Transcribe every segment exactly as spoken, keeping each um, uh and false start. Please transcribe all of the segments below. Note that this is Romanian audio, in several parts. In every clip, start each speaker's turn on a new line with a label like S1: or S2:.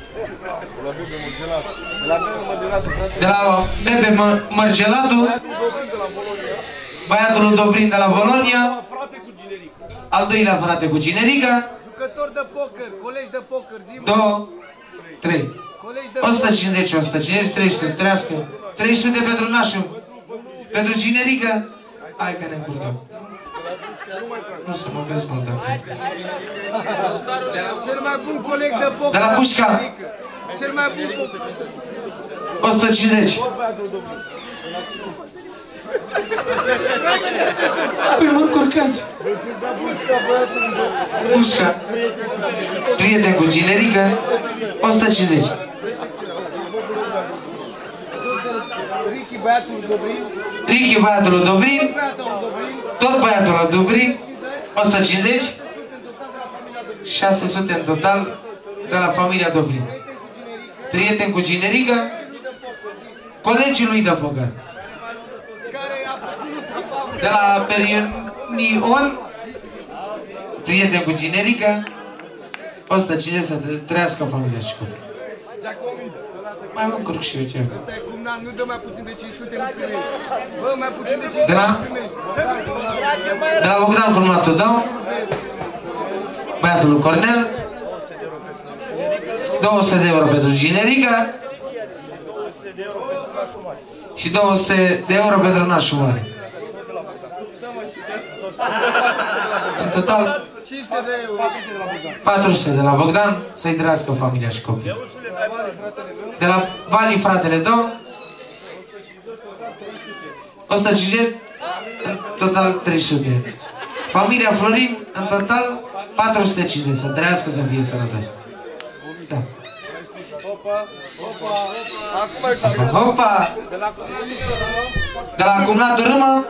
S1: De la Bebe Mărgelatu, băiatul Dobrin de la Bologna, al doilea frate cu Ginerica,
S2: jucători de poker, colegi de poker, zi
S1: două, trei, o sută cincizeci, o sută cincizeci, trei sute, trească, trei sute pentru nașul, pentru Ginerica, hai că ne încurcăm. Nu să mă vezi mult acum.
S2: Cel mai bun coleg de poker.
S1: De la Pușca,
S2: Cel mai bun poker.
S1: o sută cincizeci. Păi mă încurcați. Pușca, prieten cu Ginerica, o sută cincizeci.
S2: Ricky, băiatul Dobrin.
S1: Ricky, băiatul Dobrin, tot băiatul Dobrin, o sută cincizeci. șase sute în total de la familia Dobrin. Prieten cu Ginerica, colegii lui de poker. De la Perionion, prieten cu Ginerica, o sută cincizeci să trăiască familia și copii. Mai mă încurc și eu ce.
S2: Ăsta e cum nu dă mai puțin de cinci sute, nu primești. Bă, mai puțin de cinci sute,
S1: De la?
S2: nu primești.
S1: De la Bogdan Curmatu dau, băiatul lui Cornel, două sute de euro pentru Ginerica și două sute de euro pentru nașul mare. În total
S2: cinci sute de euro.
S1: patru sute de la Bogdan, să-i trăiască familia și copii. De la Vali, fratele două, o sută cincizeci, în total trei sute. Familia Florin, în total patru sute cincizeci, să trăiască, să fie sănătoși. Da. Hopa, hopa! De la acumulatul Râmă,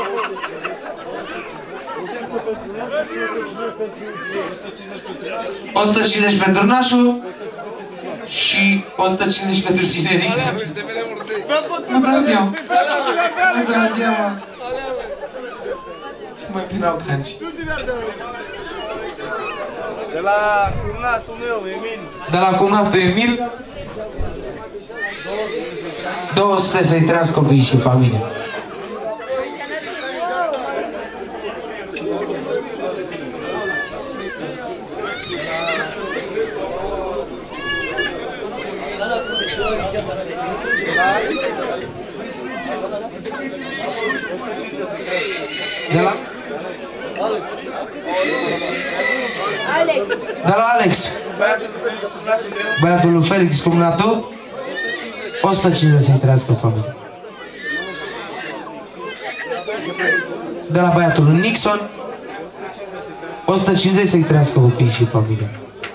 S1: o sută cincizeci pentru nașul și o sută cincizeci pentru Ginerica. Nu dau deam. Nu dau deam. Ce mai pinau canci?
S2: De la cumnatul meu, Emil.
S1: De la cumnatul Emil, două sute să-i trăiască copiii și familia. De la?
S3: Alex.
S1: De la Alex. Băiatul lui Felix, cumnatul, o sută cincizeci să-i trăiască familia. De la băiatul lui Nixon, o sută cincizeci să-i trăiască copiii și familia.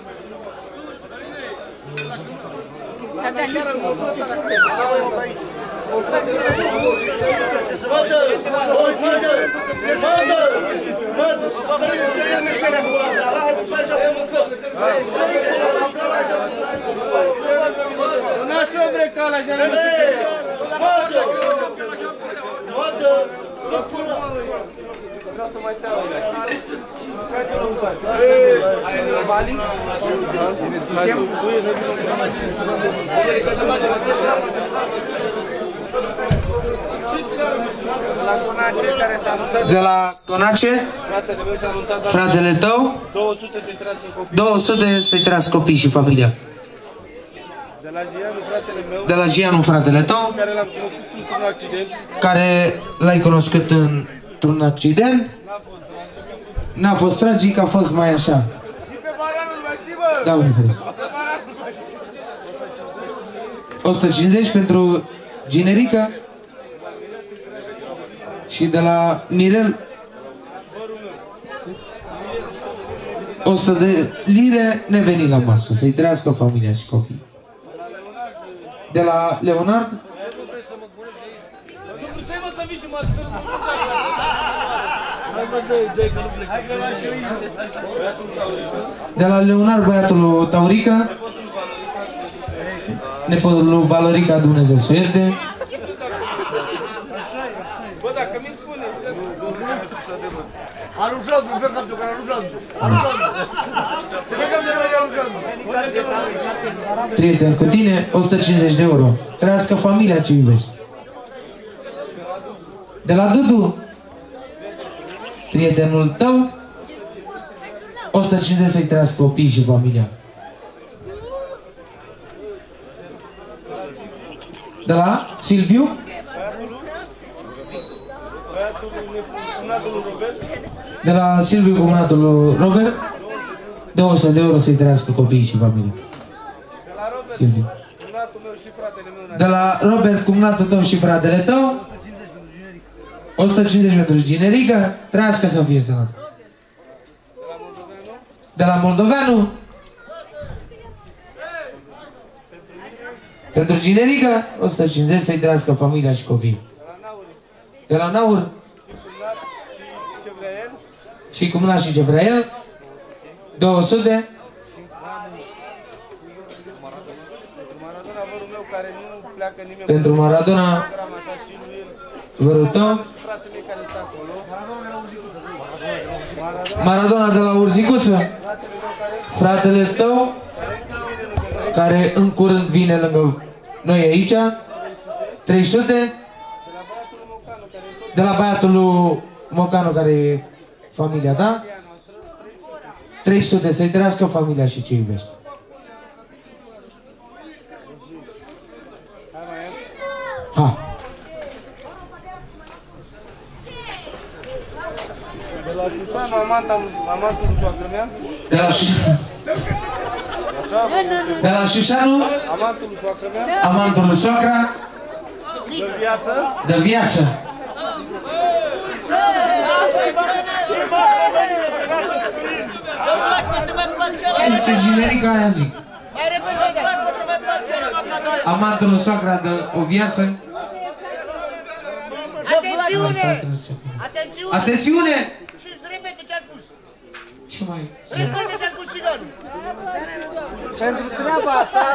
S1: De la Conace, fratele tău, două sute să-i trăiască copii și familia.
S2: De la Gianu, fratele meu.
S1: De la Gianu, fratele tău,
S2: Care l-am cunoscut într-un accident.
S1: care l-ai cunoscut într-un accident. N-a fost tragic, a fost mai așa. Da, unii feresc. o sută cincizeci pentru Ginerica. Și de la Mirel o sută de lire neveni la masă, să-i trăiască familia și copii. De la Leonard de la Leonard, băiatul lui Taurica, nepotul lui Valorica, Dumnezeu să ierte.
S2: Arunjadu, pe capul care arunjadu. Arunjadu. Pe capul care arunjadu.
S1: Prieten cu tine, o sută cincizeci de euro. Trăiască familia ce iubești. De la Dudu, prietenul tău, o sută cincizeci să-i trăiască copiii și familia. De la Silviu, de la Silviu, cumnatul lui Robert, două sute de euro să-i trăiască copiii și familia. Silviu. De la Robert, cumnatul tău și fratele tău, o sută cincizeci pentru Ginerica, trăiască să fie sănătos. De la Moldoveanu, pentru Ginerica, o sută cincizeci să-i trăiască familia și copiii. De la Naur, și cumnat și ce vrea el, două sute. Pentru Maradona, vărul tău. Maradona de la Urzicuță, fratele tău, care în curând vine lângă noi aici, trei sute. De la băiatul lui Mocanu, care e familia ta, trei sute să-i trăiască familia și ce iubești. Ha.
S2: De la Șușanu, amantul lui soacră mea.
S1: De la Șușanu. De la Șușanu,
S2: amantul lui soacră mea.
S1: amantul lui soacra.
S2: De viață.
S1: De viață. Ce zice Ginerica, aia zic. Amantul lui soacra de o viață.
S3: Atențiune! Atențiune!
S1: Atențiune!
S3: Repete ce-a spus!
S1: Ce mai...
S3: Repete ce-a spus Țiganul!
S2: Pentru treaba asta.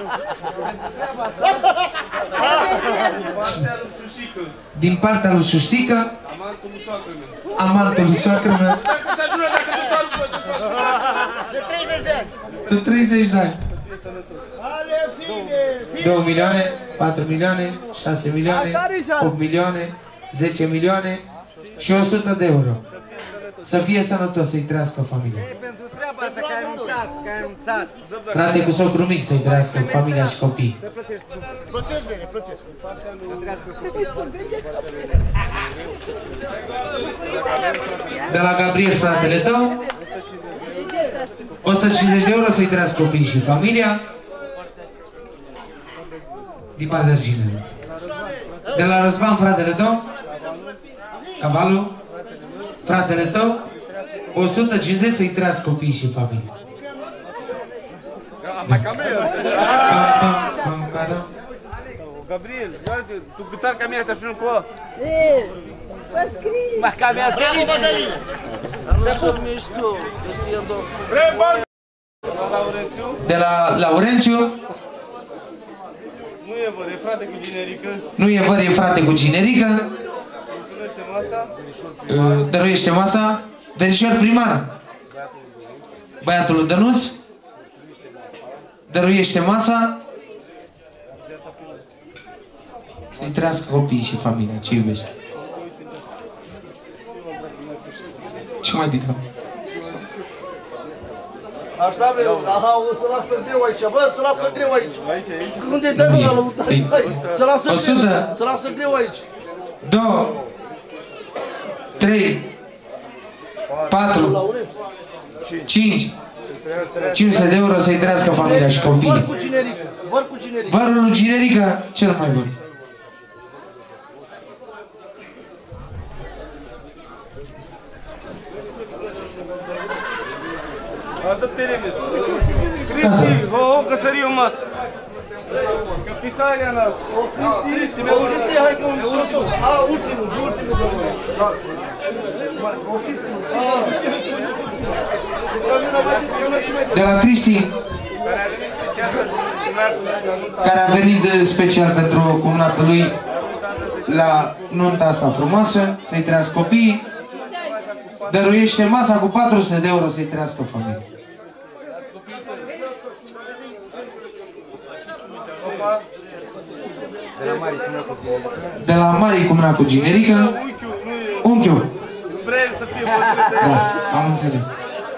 S1: Din partea lui Șușică,
S2: Amantul lui soacră mea.
S1: amantul lui soacră mea,
S3: De treizeci de ani!
S1: de treizeci de ani. două milioane, patru milioane, șase milioane, opt milioane, zece milioane și o sută de euro. Să fie sănătos, să-i trăiască familia.
S2: Pentru treaba asta că ai anunțat, că ai anunțat.
S1: Frate cu socru mic, să-i trăiască familia și copii.
S3: Plătesc, bine, plătesc!
S1: De la Gabriel, fratele tău, o sută cincizeci de euro să-i trăiască copiii și familia. Din partea Ginelui. De la Răzvan, fratele tău, Cavalu, fratele tău, o sută cincizeci să-i trăiască copiii și familia.
S2: Gabriel, tu gâtar ca mea asta și nu cu ăla.
S4: E, vă scrie.
S2: Ma ca mea
S3: Bravo, Băgăline!
S1: De la Laurențiu,
S2: nu e văd, e frate cu Ginerică.
S1: nu e văr, e frate cu Ginerică,
S2: Mulțumește masa.
S1: dăruiește masa, verișor primar, băiatul lui Dănuț, dăruiește masa, să-i trăiască copiii și familia, ce iubești. Ce mai dicăm?
S5: Așa, bă, aha, o să lasă greu aici, bă, să lasă greu aici.
S2: Aici, aici.
S5: Unde dai, bă, la lăutai, să lasă
S1: o sută.
S5: greu, să lasă greu aici.
S1: Două, trei, patru, cinci, cinci sute de euro să-i trăiască familia și
S5: Văr
S1: copiii.
S5: cu generică, văr cu generică.
S1: Vărul lui Ginerica, cel mai bun.
S2: Asta te remes. Cristi, vă o căsărie o masă. Că pisarea nas. Cristi, mi-a
S5: O chestie, hai că un tosul. A, ultimul, ultimul, domnule. Da. O chestie.
S1: De la Cristi, care a venit de special pentru cumnatul lui la nunta asta frumoasă, să-i trăiască copiii, dăruiește masa cu patru sute de euro să-i trăiască familia.
S2: mama.
S1: De la Mari Cumna cu Ginerică.
S2: Unchiul, nu e...
S1: Unchiul.
S2: Vrem să fie bătrâne.
S1: Da, am înțeles.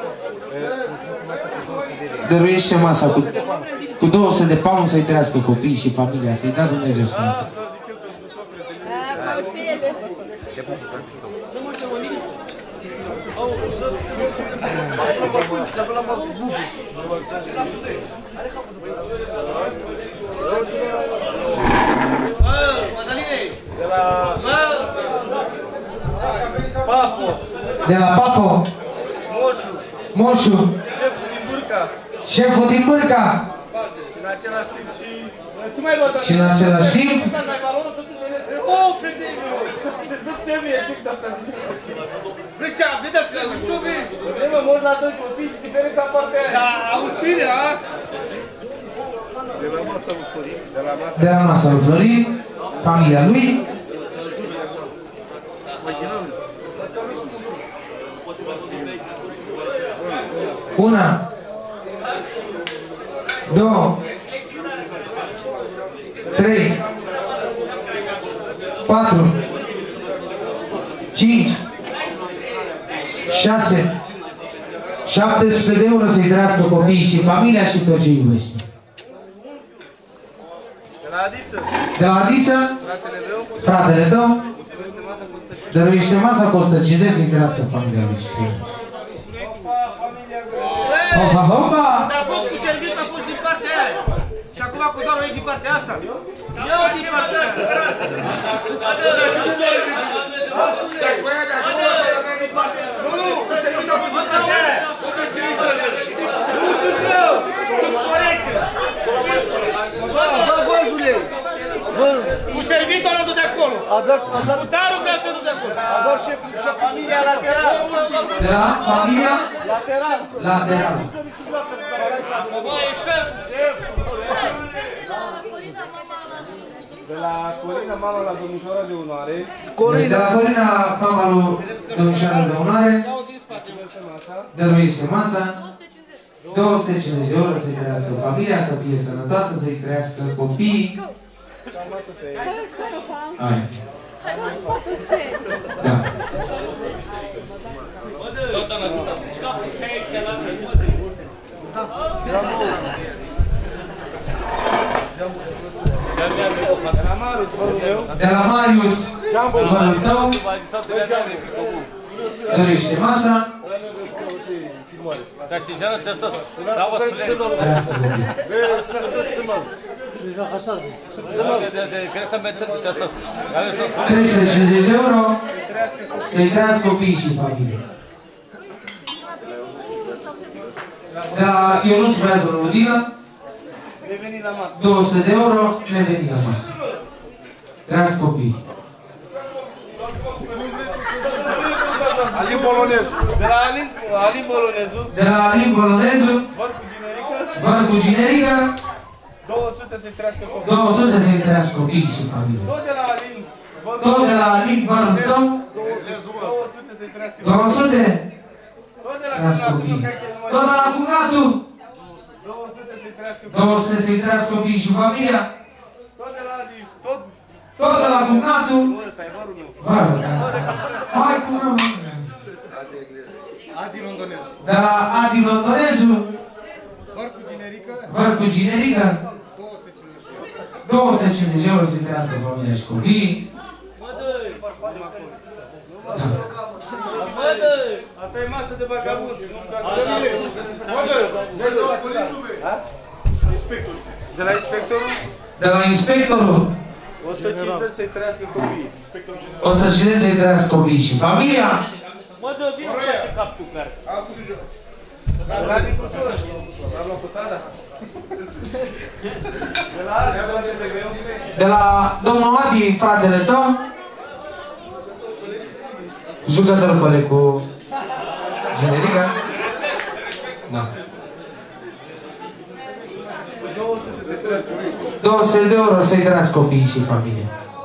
S1: Dăruiește masa cu, cu două sute de pauni să-i trăiască copiii și familia, să-i dea Dumnezeu sănătate.
S2: De la... Papo.
S1: De la Papo.
S2: Moșu.
S1: Moșu.
S2: Șeful din Burca.
S1: Șeful din Bârca.
S2: Și în același timp și... Ce mai luat?
S1: Și în același timp...
S2: Oh, predevio! Se zăptevie, ce că asta? Vrăcea, vedeți că știu bine! Vrem mă mor la doi copii și diferența partea aia. Da, auzi bine, a?
S5: De la masa lui Florin.
S2: De la masă.
S1: De la masa lui Florin, familia lui. Una, două, trei, patru, cinci, șase, șapte sute de euro să-i trăiască copiii și familia și tot ce iubește.
S2: De la Adiță.
S1: De la Adiță,
S2: Fratele meu.
S1: fratele tău,
S2: Dăruiește masa cu o sută cincizeci.
S1: dăruiește masa cu o sută cincizeci să-i trăiască familia lui și ce iubește.
S2: Opa, familia Găzău.
S1: Hopa, hopa!
S3: Dar a fost cu servit, a fost din partea aia. Și acum cu doar o iei din partea asta. Ia-o din partea aia. Nu, nu, servit a fost din partea aia. Nu sunt eu, sunt corecte.
S5: Bă, Gorjule! Bă,
S3: Cu servitul ăla de acolo.
S5: a dat, a dat,
S3: Cu darul vreau să nu de acolo.
S5: a dat șeful și familia lateral.
S1: De la familia
S5: Lateral.
S1: lateral.
S3: Bă, e șef.
S2: De la Corina, mama la domnișoara de onoare.
S1: De la Corina, mama lui domnișoară de onoare, dăruiește masa, două sute cincizeci de euro să-i trăiască familia, să fie sănătoasă, să-i trăiască copiii. Hai. Da.
S2: De la Marius, vărul meu.
S1: De la Marius, vărul tău, dăruiește masa,
S6: Dar știi, jană să sos. Da, vă spune.
S1: trăiască copiii.
S6: De crezi să metă de sos. Care sos?
S1: trei sute cincizeci de euro să-i trăiască copiii și familia. De la Ionuț băiatul Udină,
S2: Reveni la masă.
S1: două sute de euro, ne veni la masă. Trăiască copiii.
S5: Alin Bolonezu.
S2: De la Alin, Alin Bolonezu.
S1: De la Alin Bolonezu,
S2: Văr cu generică.
S1: văr cu Ginerică,
S2: două sute să-i trăiască copii.
S1: două sute să-i trăiască copiii și familia.
S2: Tot de la Alin. Vărul
S1: Tot de la Alin, vărul tău,
S2: două sute să-i trăiască
S1: două sute,
S2: Tot de la
S1: trăiască
S2: Cumnatul,
S1: copiii.
S2: că aici nu mai
S1: Tot de la Cumnatul,
S2: două sute să-i trăiască copii.
S1: două sute să-i trăiască copiii și familia.
S2: Tot de la Adi, tot.
S1: Tot de la Cumnatul,
S2: Ăsta e vărul meu.
S1: vărul, da. Hai Cumnatul.
S3: Adi Londonezu.
S1: De la Adi Londonezu,
S3: Văr cu generică.
S1: văr cu Ginerică, două sute cincizeci de euro să-i trăiască familia și copiii.
S2: Asta e masă de vagabund. De la inspectorul,
S1: De la inspectorul,
S2: o sută cincizeci să-i trăiască copiii.
S1: o sută cincizeci să-i trăiască copiii și familia.
S6: Mă dă, vin să face cap tu, care.
S2: De la Nicușor, l-am luat cu tara. De la Adi, fratele meu.
S1: De la domnul Adi, fratele tău, jucător coleg cu Generica. Da. două sute de euro să-i trăiască copiii și familia.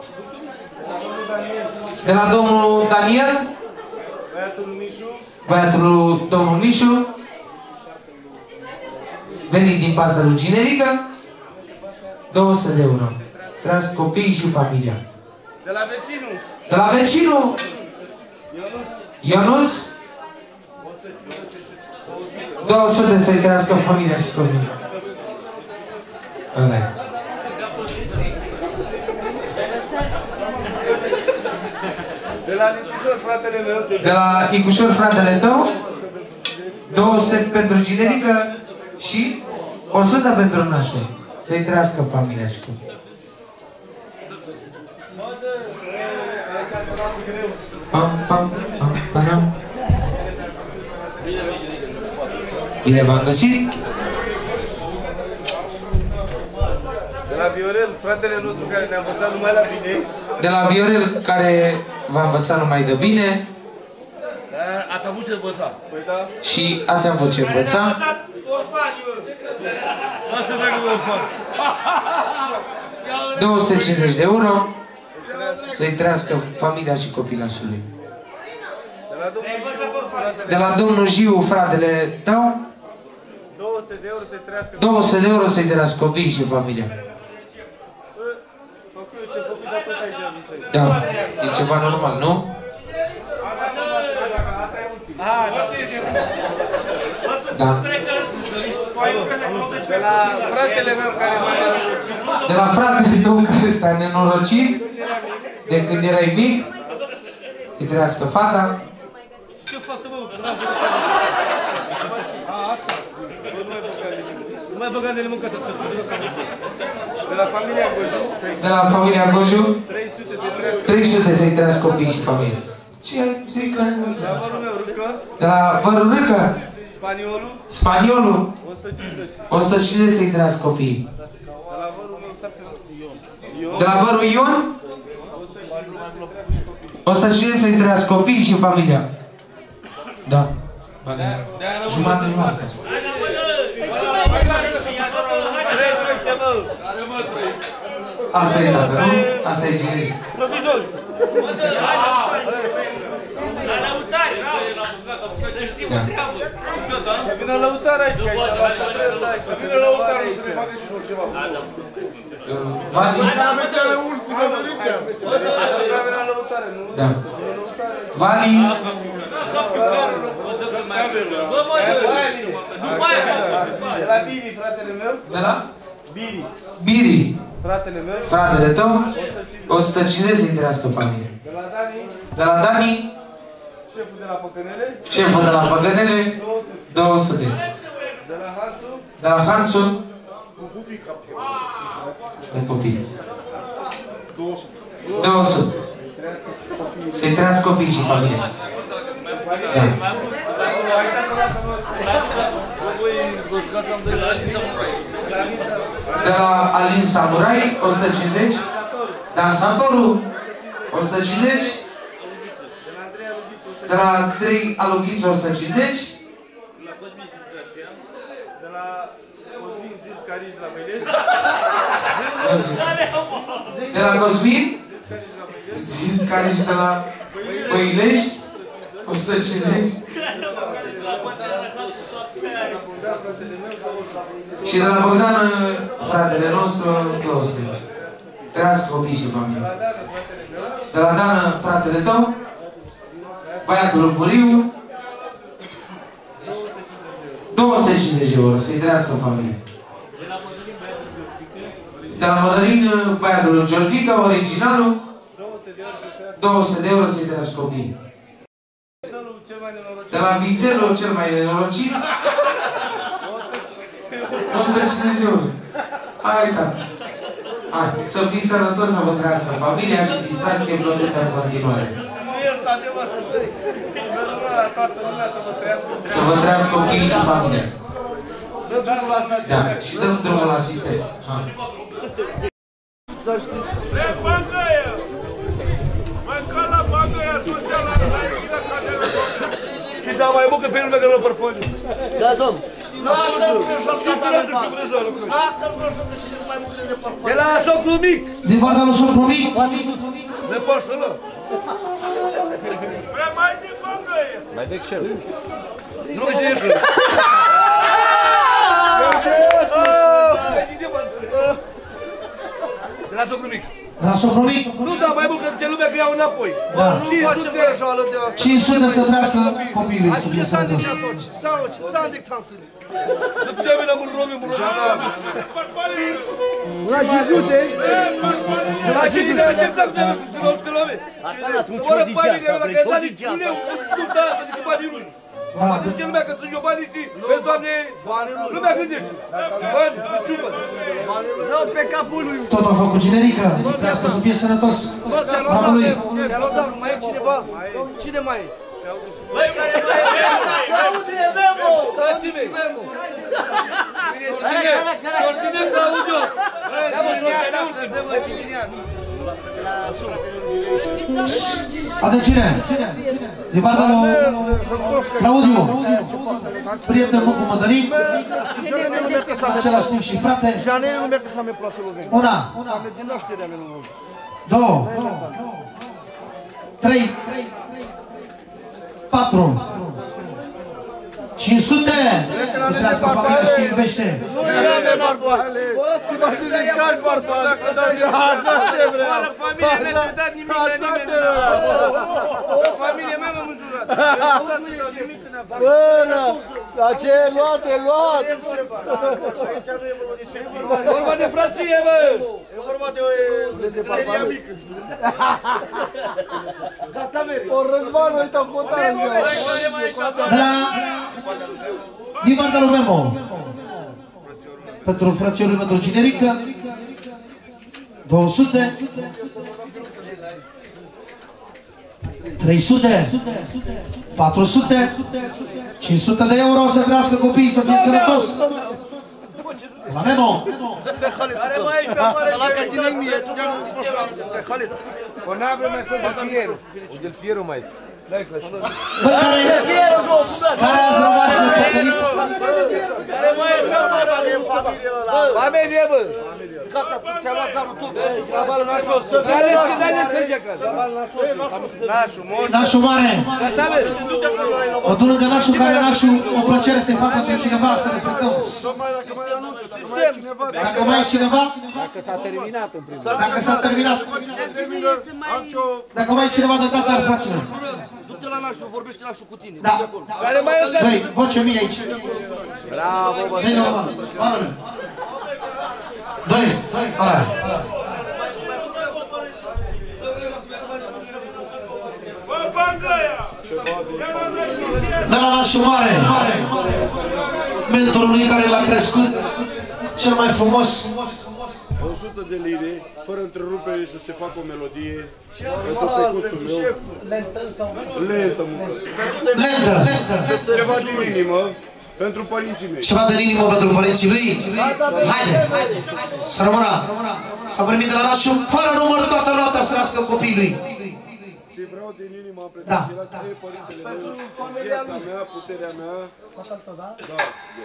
S1: De la domnul Daniel,
S2: Băiatul Mișu.
S1: băiatul domnul Mișu, venit din partea lui Generica, două sute de euro. Trăiască copiii și familia.
S2: De la vecinul.
S1: De la vecinul Ionuț, două sute să-i trăiască familia și copiii. Ăla-i.
S2: De la Nicușor, fratele meu.
S1: De la Nicușor, fratele tău, două sute pentru generică și o sută pentru naștere. Să-i trăiască familia și copiii. Pam, pam, pam, pam. Bine v-am găsit.
S2: De la Viorel, fratele nostru care ne-a învățat numai la bine.
S1: De la Viorel, care v-a învățat numai de bine.
S6: Ați avut ce învăța.
S2: Păi da.
S1: Și ați avut ce învăța.
S2: Lasă dacă orfani.
S1: două sute cincizeci de euro. Să-i trăiască familia și copilașului. De la domnul Jiu, fratele tău,
S2: două sute de euro să-i trăiască.
S1: două sute de euro să-i trăiască copiii și familia. Da, e ceva normal, nu? Da.
S2: De la fratele meu care m-a
S1: De la fratele tău care te-a nenorocit de când erai mic, îi trăiască fata.
S2: Ce fată, mă? A, asta? Nu mai băga de mâncată. De la familia Goju.
S1: De la familia Goju,
S2: trei sute să-i trăiască.
S1: trei sute să-i trăiască copiii și familia. Ce zic că...
S2: De la vărul meu, Râcă.
S1: De la vărul Râcă,
S2: Spaniolul.
S1: spaniolul,
S2: o sută cincizeci.
S1: o sută cincizeci să-i trăiască copiii.
S2: De la vărul meu, Ion.
S1: De la vărul Ion, o sută cincizeci să-i trăiască copiii și familia. Da. Jumătate, jumătate. Asta e tată, nu? Asta e generic.
S2: Provizor.
S1: Da.
S2: Vină lăutar aici, că aici s-a luat.
S3: Vine lăutarul să ne facă și noi ceva.
S1: Vali?
S3: Amendamentele ultime venite.
S2: Vină lăutare, nu?
S1: Da. Vali?
S2: De la Biri, fratele meu.
S1: De la?
S2: Biri,
S1: Biri.
S2: fratele meu.
S1: Fratele tău, o sută cincizeci să-i trăiască familia.
S2: De la Dani,
S1: De la Dani,
S2: șeful de la Păcănele.
S1: șeful de la Păgănele, două sute.
S2: De la Hansu,
S1: De la Hansu, un copil. două sute. Să-i trăiască copiii și familia. Da. De la Alin Samurai, o sută cincizeci. Dansatorul, o sută cincizeci. De la Andrei Alughiță, o sută cincizeci.
S2: de la Cosmin Zis Carici la Melești.
S1: De la Cosmin, zis care ești de la Păilești, o sută cincizeci. Și de la Bogdan, fratele nostru, două sute. Trăiască copiii și familie. De la Dan, fratele tău, băiatul Buriu, două sute cincizeci de euro, să-i trăiască familie. De la Mădălin, băiatul Georgica, originalul, două sute de euro să-i trăiască copiii. De la Vițelul, cel mai nenorocit, o sută cincizeci de euro. Hai, tată. Hai, să fiți sănătos, să vă trăiască familia și distracție plăcută în continuare.
S2: Nu este adevărat. Să rămână la toată lumea să vă trăiască.
S1: Să vă trăiască copiii și familia. Da, și dăm drumul la sistem. Hai.
S3: E bancă aia! Mai ca la bancă aia, sus-te la la ca de la bancă.
S2: Și da mai mult că pe lumea că nu portfoliu.
S6: Da, domn. De la socru mic.
S5: Din partea lui Socru Mic.
S2: Ne poți să luăm.
S3: Vrea mai de bancă aia!
S6: Mai de ce?
S2: Nu că ce ești. De la socru mic.
S1: De la socru mic?
S2: Nu, dar mai mult că zice lumea că iau înapoi.
S1: Da.
S5: cinci sute
S1: să trăiască copilul să fie sănătos.
S2: Să termină mult romi, mult romi.
S5: La cinci sute?
S2: La cinci sute, ce plac de la scălome? Oară banii de la că e dat din cine, nu da, să zic banii lui. Zice lumea că sunt eu banii și, vezi, Doamne, lumea gândește. Bani, să ciupă.
S5: Dă-o pe capul lui.
S1: Tot am făcut generică, să trăiască să fie sănătos. Bravo lui.
S5: Ți-a luat darul, mai e cineva? Cine mai e?
S2: Băi, care e Claudie Memo! Dați-mi! Sortinem Claudio!
S1: Atențiune! De partea lui Claudiu, prietenul cu Mădălin, în același timp și frate.
S5: Janei nu merge să am plasă lui.
S1: Una,
S5: Din nașterea mea nu.
S1: două, trei, patru, cinci sute! Să trească familia și iubește!
S5: Nu e barbale! Stimați de descarci barbale! Așa te vreau!
S2: Oară familie ne-a dat nimic la nimeni! O familie mea m-am înjurat!
S5: Bă, dar ce e luat, e luat!
S2: Aici nu e vorba de șef! E vorba de frație, bă!
S5: E vorba de o regia mică! O Răzvan, uite, am contat!
S1: De la... Din partea lui Memo, pentru frățiorul pentru generică, două sute, trei sute, patru sute, cinci sute de euro, să trească copiii, să fie sănătos. De la Memo.
S2: Care mai ești pe afară și
S5: Dacă tine mie, tu nu zici ceva. Khalid. Conabru mai fost de fierul. O del fierul mai.
S1: Bă, care, care ați rămas nepăcălit?
S2: Care mai ești pe afară? Familie, bă!
S5: Gata, tu ți-a luat darul tot.
S2: Care ești că dai de crege acasă?
S1: Nașul mare!
S2: Așa, bă!
S1: O duc lângă nașul care nașul o plăcere să-i fac pentru cineva, să respectăm. Dacă mai e cineva?
S5: Dacă s-a terminat în primul
S1: Dacă s-a terminat. Dacă mai e cineva de dat, dar fraților.
S5: Du-te la nașul, vorbește nașul cu tine.
S1: Da.
S2: Care mai e
S1: Doi, voce mie aici.
S5: Bravo, bă.
S1: Doi normal. Barule. Doi. Ala. De la nașul mare. Mentorului care l-a crescut. Cel mai frumos.
S7: o sută de lire, fără întrerupere să se facă o melodie pentru pecuțul meu. Lentă sau? Lentă, mă.
S1: Lentă.
S7: Ceva din inimă pentru părinții mei.
S1: Ceva din inimă pentru părinții lui? Haide! Să rămână! S-a primit de la nașul, fără număr toată noaptea să nască copiii lui.
S7: Și vreau din inimă am
S1: Da.
S7: pretenționat de părintele meu, viața mea, puterea mea. Da.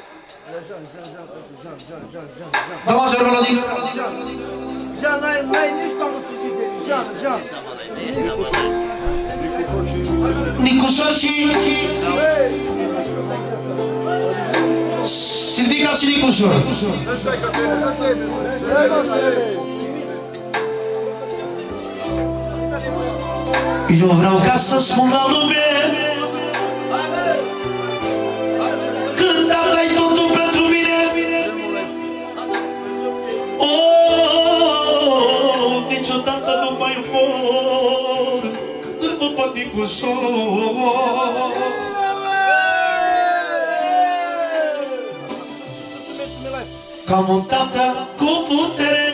S1: Da, major melodii.
S5: Jean, n-ai nici pe anul fugit de Jean, Jean.
S7: Nicușor și...
S1: Nicușor și... Silvica și Nicușor. Eu vreau ca să spun la lume când am dai totul pentru mine. Oh, niciodată nu mai mor când îl văd pe Nicușor. Ca un tată cu putere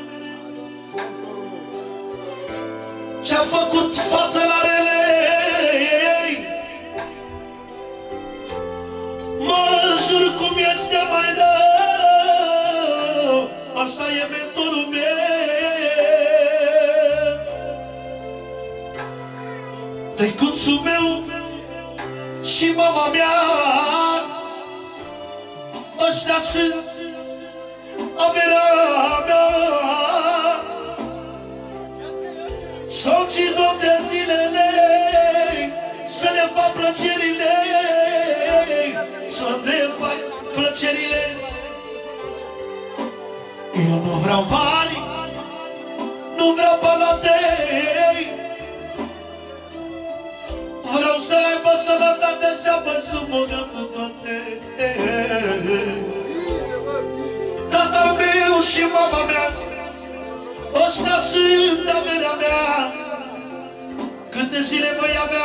S1: ce-a făcut față la rele, mă jur cum este mai rău, asta e mentorul meu. Tăicuțul meu și mama mea, ăștia sunt averea mea. S-au ținut de zilele să le fac plăcerile, să ne fac plăcerile. Eu nu vreau bani,
S5: nu vreau palate, vreau să aibă sănătate, să văzut bogătul toate. Tatăl meu și mama mea, ăsta sunt averea mea. Câte zile voi avea?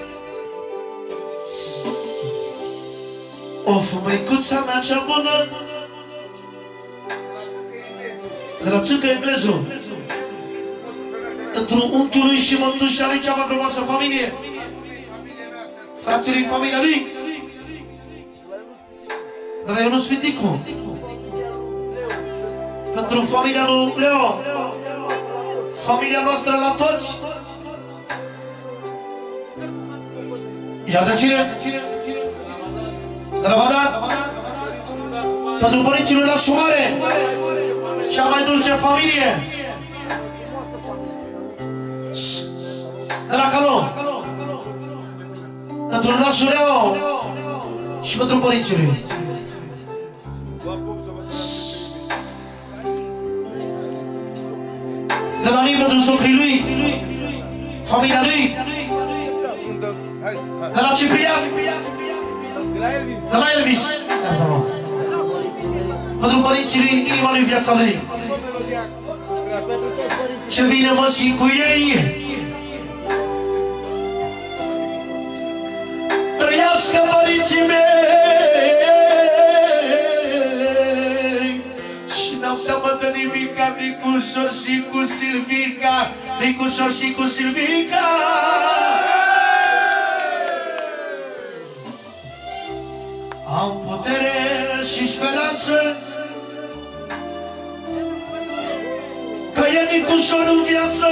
S5: Of, măicuța mea cea bună, de la țâcă englezul, într-un unchiului și mătușa lui cea mai frumoasă familie, frații lui, familia lui, de la Ionus Viticu, pentru familia lui Leo, familia noastră la toți. Ia de cine? De la Vada? Pentru părinții lui la Sumare, cea mai dulce familie. De la Calo, pentru nașul Leo și pentru părinții lui. De la mine pentru socrii lui, familia lui. De la Ciprian, de la Elvis, pentru părinții lui, inima lui, viața lui. Ce bine mă simt cu ei. Trăiască părinții mei. Și n-am teamă de nimica, Nicușor și cu Silvica, Nicușor și cu Silvica. Am putere și speranță că e Nicușor în viață.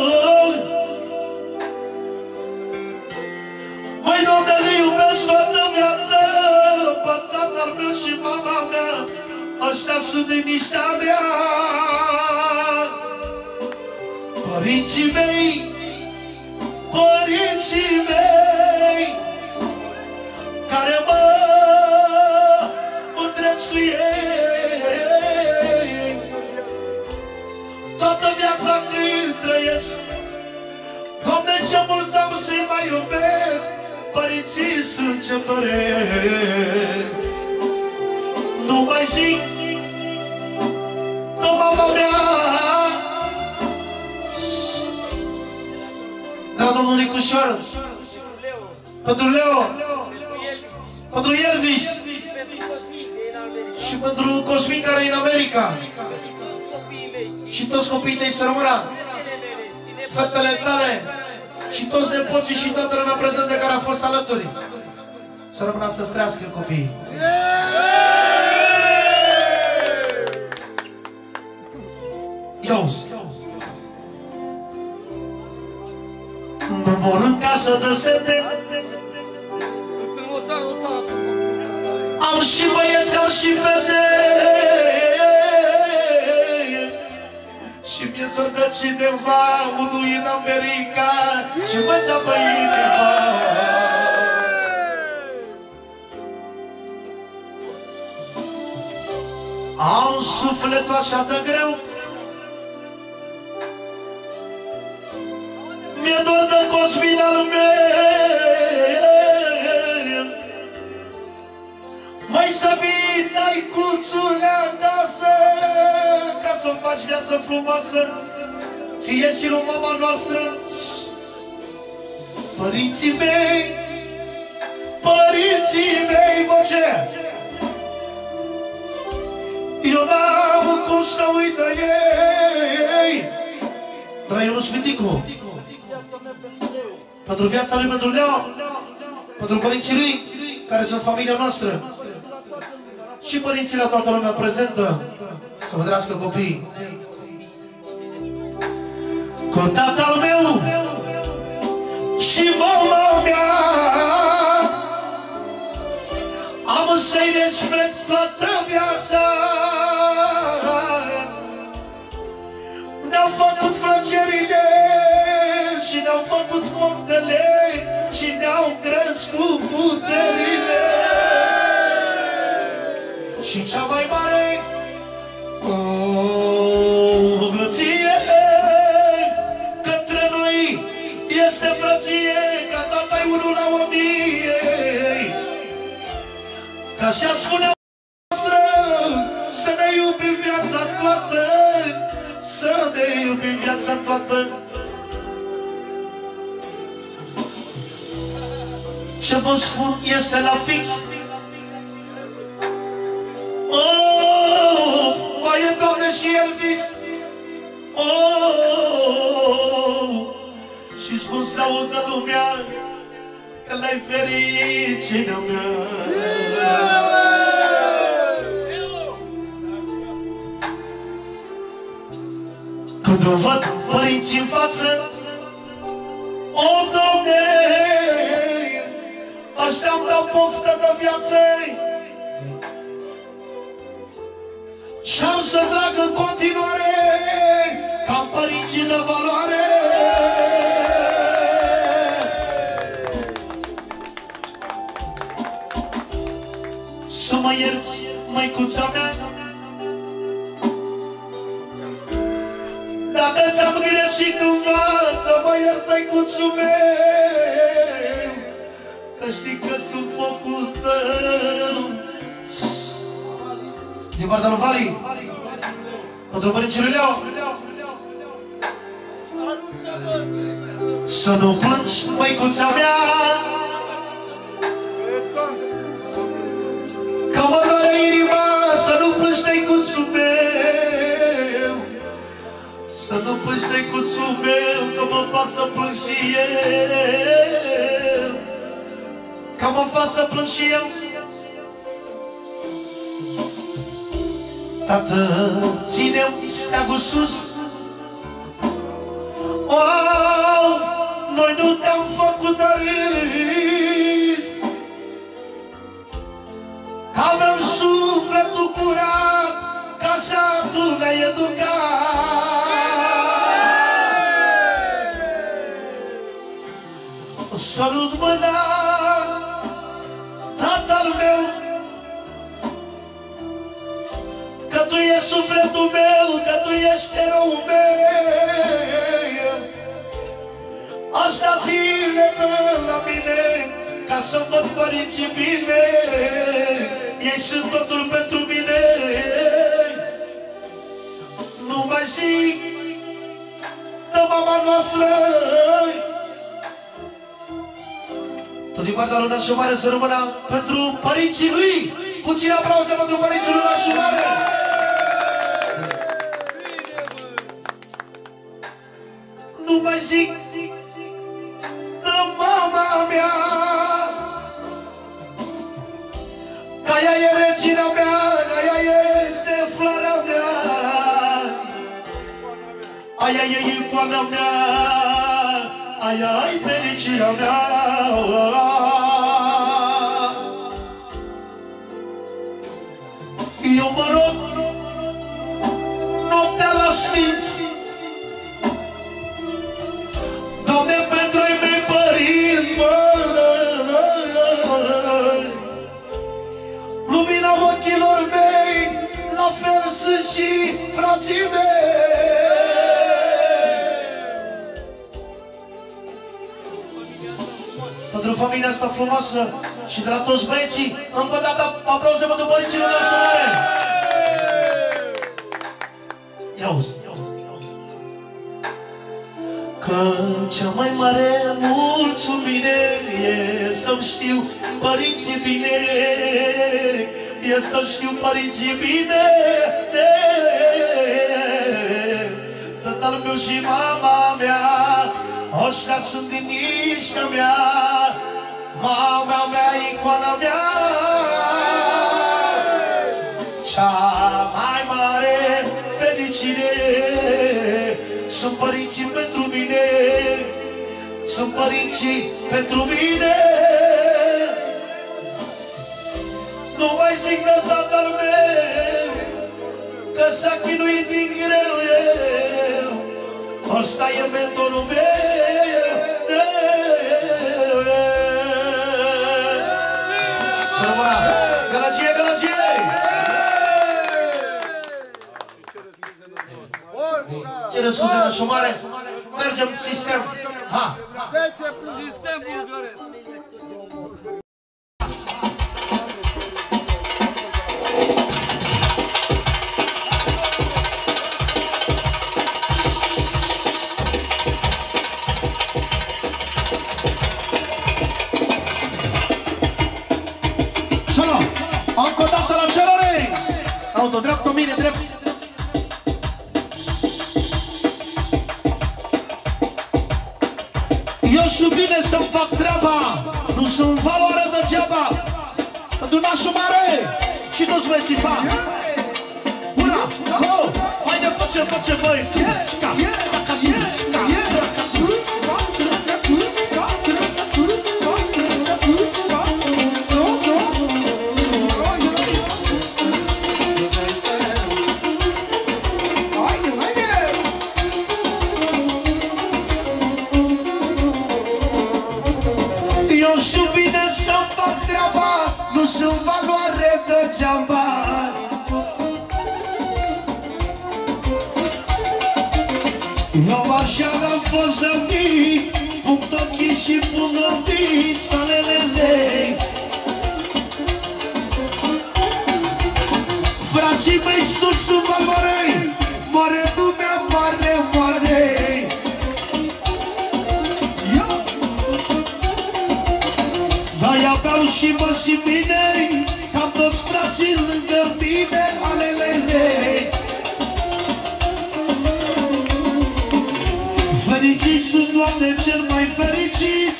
S5: Măi, Doamne, îi iubesc toată viață, pe tatăl meu și mama mea, ăștia sunt liniștea mea. Părinții mei, părinții mei, care mă mândresc cu ei. Toată viața când trăiesc, Doamne, ce mult am să-i mai iubesc. Părinții sunt ce-mi doresc. Nu mai zic, nu mama mea. De la domnul Nicușor, pentru Leo, pentru Elvis și pentru Cosmin care e în America și toți copiii tăi să rămână, fetele tale și toți nepoții și toată lumea prezentă care a fost alături, să rămână să străiască copiii. Ia-uzi! Nu mor în casă de sete, am și băieți, am și fete, și mi-e dor de cineva, unul în America, și mă țeapă inima. Am sufletul așa de greu, mi-e dor de Cosmin al meu. Mai să vii, taicuțule, acasă, ca să-mi faci viață frumoasă, ție și lui mama noastră. Părinții mei, părinții mei, bă, ce? Eu n-am cum să uit de ei. Trăiul Sfânticu, pentru viața lui, pentru Leo, pentru părinții lui, care sunt familia noastră, și părinții la toată lumea prezentă, să vă drească copiii. Cu tatăl meu și mama mea am să-i respect toată viața. Ne-au făcut plăcerile și ne-au făcut foctele și ne-au crescut puterile. Și cea mai mare bogăție iubim viața toată, să ne iubim viața toată. Ce vă spun este la fix. Oh, mai e, Doamne, și Elvis. Oh, și spun să audă lumea că l-ai fericirea mea. Când o văd părinții în față, oh, Doamne, așa-mi dau poftă de viață. Și-am să trag în continuare ca părinții de valoare. Să mă ierți, măicuța mea, dacă ți-am greșit cândva, să mă ierți, măicuțul meu, că știi că sunt focul tău. Din partea lui Vali, pentru părinții lui Leo. Să nu plângi, măicuța mea, că mă doare inima. Să nu plângi, tăicuțul meu, să nu plângi, tăicuțul meu, că mă fac să plâng și eu, că mă fac să plâng și eu. Tată, ține-mi steagul sus. Oh, noi nu te-am făcut de râs, că avem sufletul curat, că așa tu ne-ai educat. Sărut mâna, tatăl meu, că tu ești sufletul meu, că tu ești eroul meu. Așa zile dă la mine, ca să-mi văd părinții bine. Ei sunt totul pentru mine. Nu mai zic de mama noastră. Tot din partea lui Nașu Mare să rămână pentru părinții lui. Puține aplauze pentru părinții lui Nașu Mare. Nu mai zic de mama mea, că ea e regina mea, că ea este floarea mea, aia e icoana mea, aia e fericirea mea. Eu mă rog noaptea la sfinți, Doamne, pentru ai mei părinți, măi, lumina ochilor mei, la fel sunt și frații mei. Pentru familia asta frumoasă și de la toți băieții, încă o dată aplauze pentru părinții lui Nașu Mare. Ia-uzi. Că cea mai mare mulțumire e să-mi știu părinții bine, e să știu părinții bine. Tatăl meu și mama mea, ăștia sunt din niștea mea, mama mea, icoana mea. Cea mai mare fericire sunt părinții pentru mine, sunt părinții pentru mine. Nu mai zic de tatăl meu, că s-a chinuit din greu eu, ăsta e mentorul meu. Să rămână! Gălăgie, gălăgie! Cere scuze, Nașu Mare, mergem sistem. Ha!
S2: Sistem bulgăresc.
S5: Eu știu bine să-mi fac treaba, nu sunt valoare degeaba. Pentru nașul mare și toți băieții fac. Una, două, haide facem, facem băi. Eu știu bine să-mi fac treaba, nu sunt valoare degeaba. Eu așa am fost de mic, punct ochii și pun ochiți, alelele. Frații mei toți sunt valoare, moare lumea, moare, moare. De-aia beau și mă simt bine, ca toți frații lângă mine, alelele. Fericit sunt, Doamne, cel mai fericit,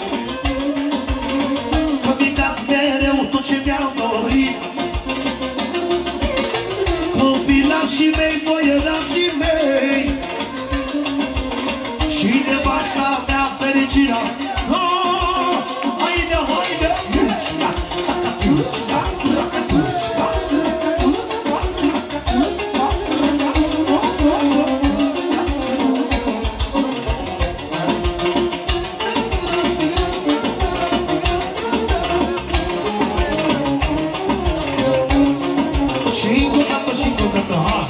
S5: că mi-ai dat mereu tot ce mi-am dorit. Copilașii mei, boierașii mei și nevasta mea fericirea. Haide, haide! Și încă o dată, și încă o dată, ha!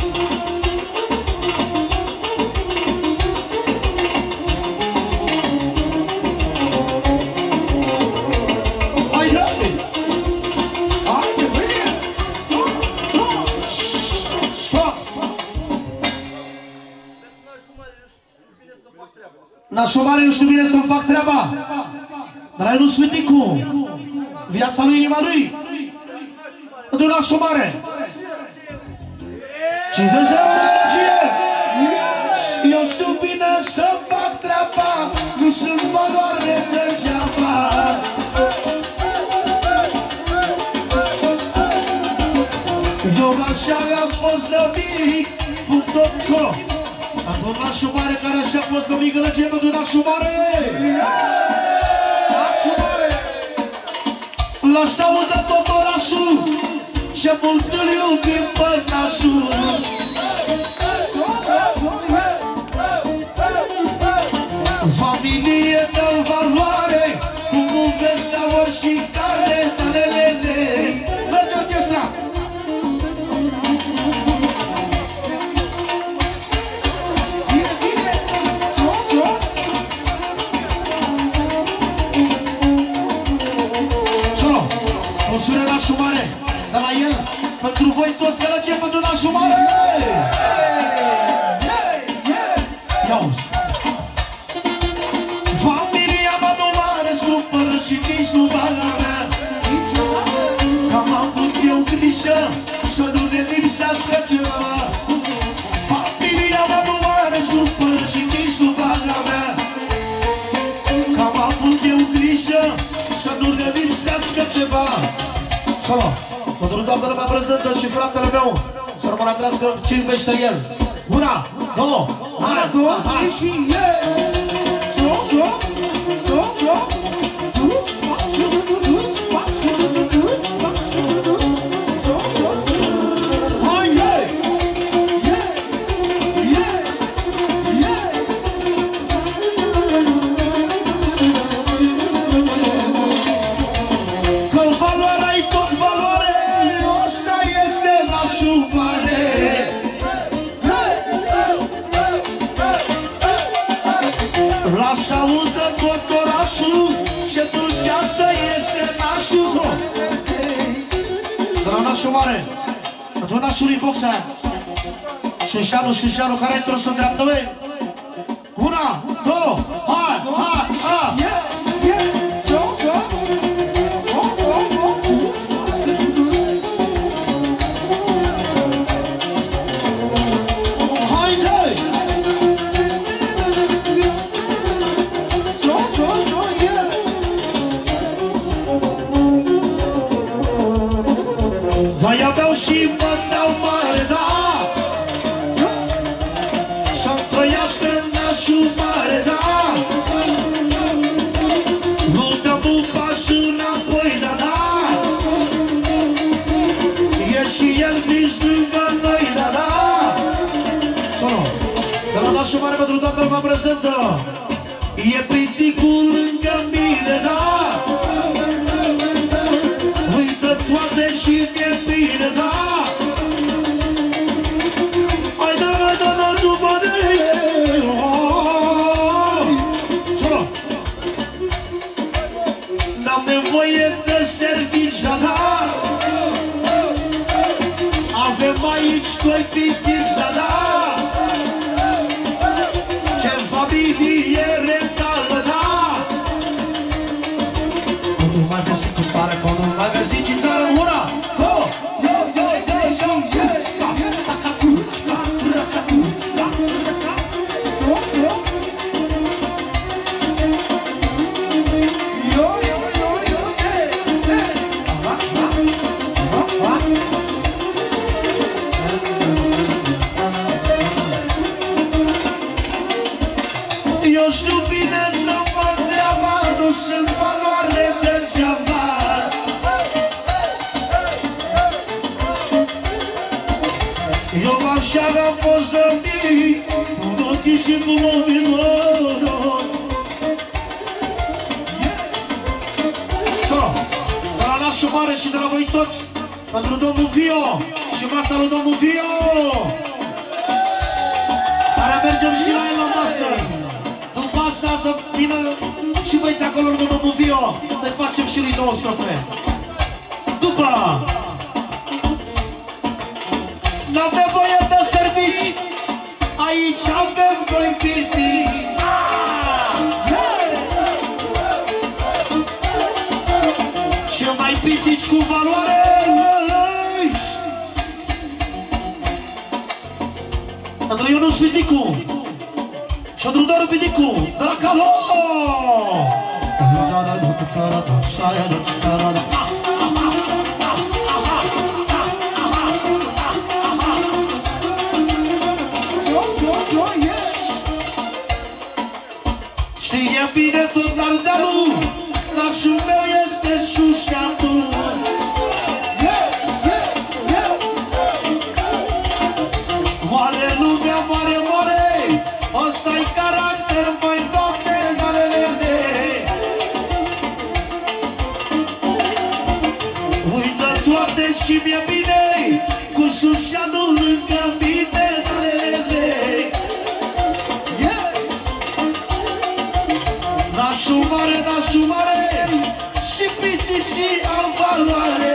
S5: Nașul mare, eu știu bine să-mi fac treaba, dar ai nu Sfânticu, viața lui, inima lui. Pentru nașul mare cincizeci de euro regie. Eu știu bine să-mi fac treaba, nu sunt valoare degeaba. Eu așa am fost de mic, punct tot. Pentru nașul mare care așa a fost o mică lege pentru nașul mare. Nașul mare lasă audă tot orașul, ce mult îl iubim pe nașul. Familie de valoare, cu vestea ori și care, talelele. Merge orchestra! Mulțumesc nașul mare, de la el, pentru voi toți că lăgem pentru nașul mare! Ia-uzi! Familia mea nu mare supără și nici nu bagă mea, că am avut eu grijă să nu ne lipsească ceva. Familia mea nu mare supără și nici nu bagă mea, că am avut eu grijă să nu ne lipsească ceva. Solo, pentru doamna lumea prezentă și fratele meu, să rămână trească ce iubește el. Una, două, hai, hai! Și so, so, so, so. Lasă audă tot orașul, ce dulceață este nașul. De la nașul mare, pentru nașul lui Boxa, Șușanu, Șușanu, care ai întors în dreaptă, băi? Una, două, hai, hai, hai! So nașul mare pentru toată lumea prezentă. E piticul lângă mine, da? Uită toate și mi-e bine, da? Hai da, hai da, nașul mare. N-am nevoie de servici, da, da? Avem aici doi pitici, da, da? Ce familie regală, da? Cum nu mai găsit cu țară, cum nu mai găsit în țară, ura! Ho! Yo, yo, yo, yo, yo! Ska! Taka-tut, ska! Raka-tut, ska! Raka! So, so! Yo, yo, yo, yo, hey! Hey! Aha, aha! Aha, aha! Eu știu bine să fac treaba, nu sunt valoare degeaba. Eu așa am fost de mic, cu ochii și cu mobilor. Solo, de la nașul mare și de la voi toți, pentru domnul Vio și masa lui domnul Vio, care mergem și la el la masă. După asta să vină și băieți acolo lângă domnul Vio, să-i facem și lui două strofe. După n-am nevoie de servici, aici avem doi pitici. Ce mai pitici cu valoare? Pentru Ionuț Piticu și pentru Doru Piticu, de la Calo! Știe bine tot Ardealul, nașul meu este Șușatul. Moare lumea, moare, moare, ăsta-i caracter, mai doamne, darelele. Uită toate și mi-e bine, cu Șușanul lângă mine, darelele. Nașul mare, nașul mare, și piticii au valoare.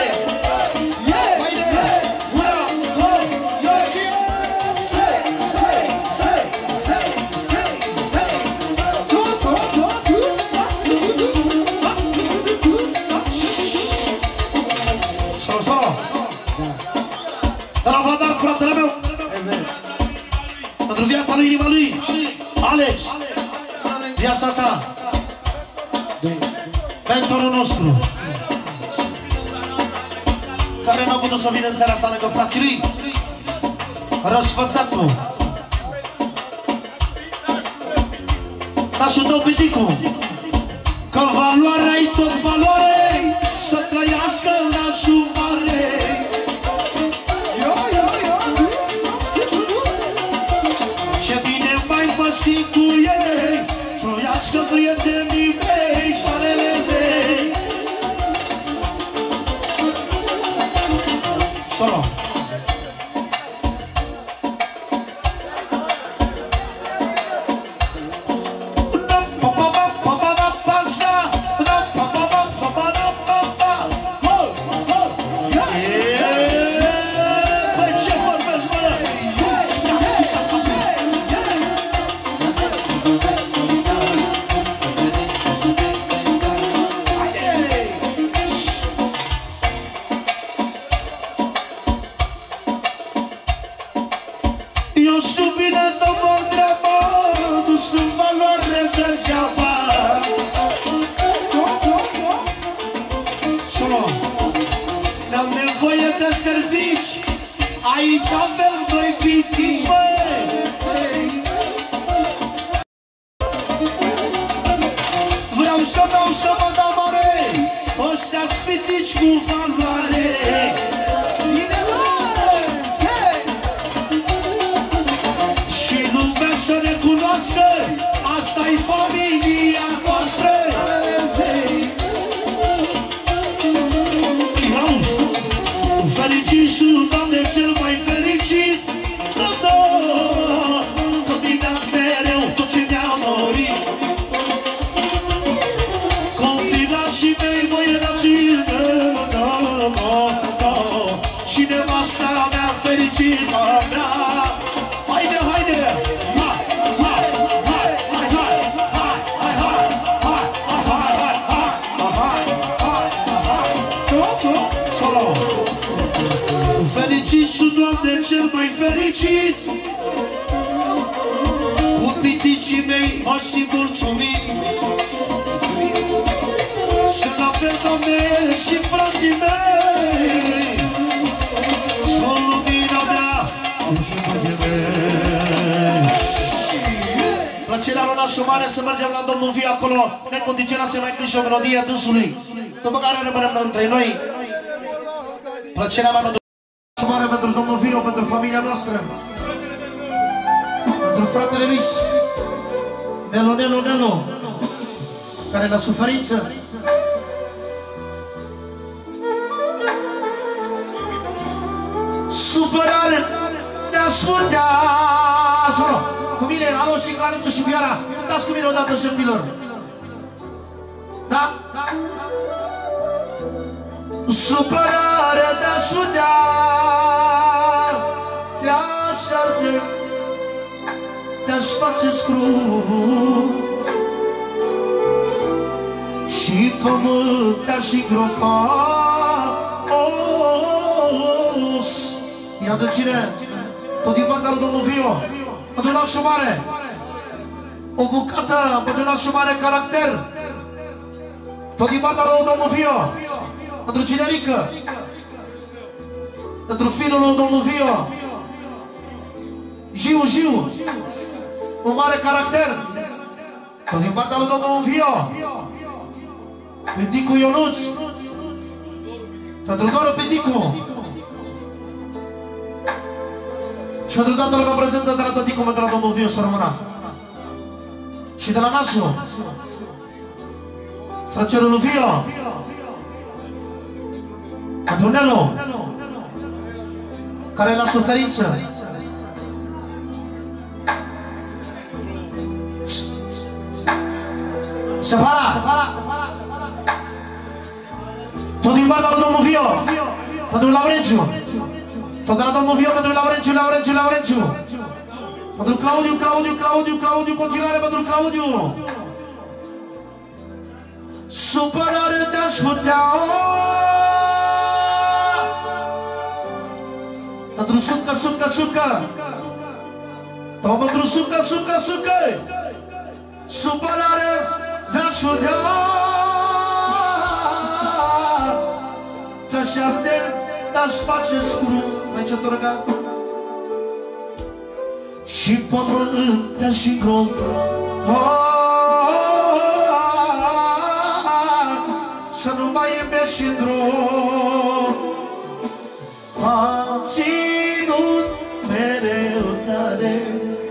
S5: Fratele meu, pentru viața lui, inima lui, Alex, viața ta, mentorul nostru, care n-a putut să vină în seara asta lângă frații lui, răsfățatul, nașul tău Piticu, că valoarea-i tot valoare, să trăiască nașul mare. Și cu ei, troiați-că prietenii mei, șalelele. Solo. Eu știu bine să fac treaba, nu sunt valoare degeaba. Solo, n-am nevoie de servici, aici avem doi pitici, băi. Vreau să dau să mă dau mare, ăștia-s pitici cu valoare. fericit, cu piticii mei mă simt mulțumit. Sunt la fel, Doamne, și frații mei, sunt lumina mea, și plăcerea lui nașul mare să mergem la Domnul Viu acolo, necondiționat să mai cânti și o melodie a dânsului, după care rămânem între noi. Plăcerea mea pentru nașul mare, pentru Domnul Viu, pentru familia noastră, pentru fratele Luis, Nelu, Nelu, Nelu, care la suferință. Supărare ne-aș putea. Solo, cu mine, alo și claritul și vioara. Cântați cu mine odată, șefilor. Da? Supărare ne-aș putea, te-aș arde, te-aș face scru și pământ te-aș îngropa. Iată cine? Tot din partea lui Domnul Viu, pentru nașul mare, o bucată pentru nașul mare caracter. Tot din partea lui Domnul Viu, pentru Cinerică, pentru finul lui Domnul Viu, Giu, Giu, un mare caracter. Tot din partea lui Domnul Viu, Peticu Ionuț, pentru Doru Peticu. Și pentru toată lumea prezentă de la tăticul meu, de la Domnul Viu să rămână. Și de la nașul frăcerul lui Viu, pentru Nelu, care e la suferință. Separa! Tot din partea lui Domnul Viu, pentru Laurențiu. Tot de la Domnul Viu pentru Laurențiu, Laurențiu, Laurențiu. Pentru Claudiu, Claudiu, Claudiu, Claudiu, continuare pentru Claudiu. Supărare te-aș putea. Pentru Sucă, Sucă, Sucă. Tot pentru Sucă, Sucă, Sucă. Supărare te-aș putea. Te-aș arde, te-aș face scru. Mai ce torga și pământ te-aș îngropa. Să nu mai iubești și-n drum. Am ținut mereu tare,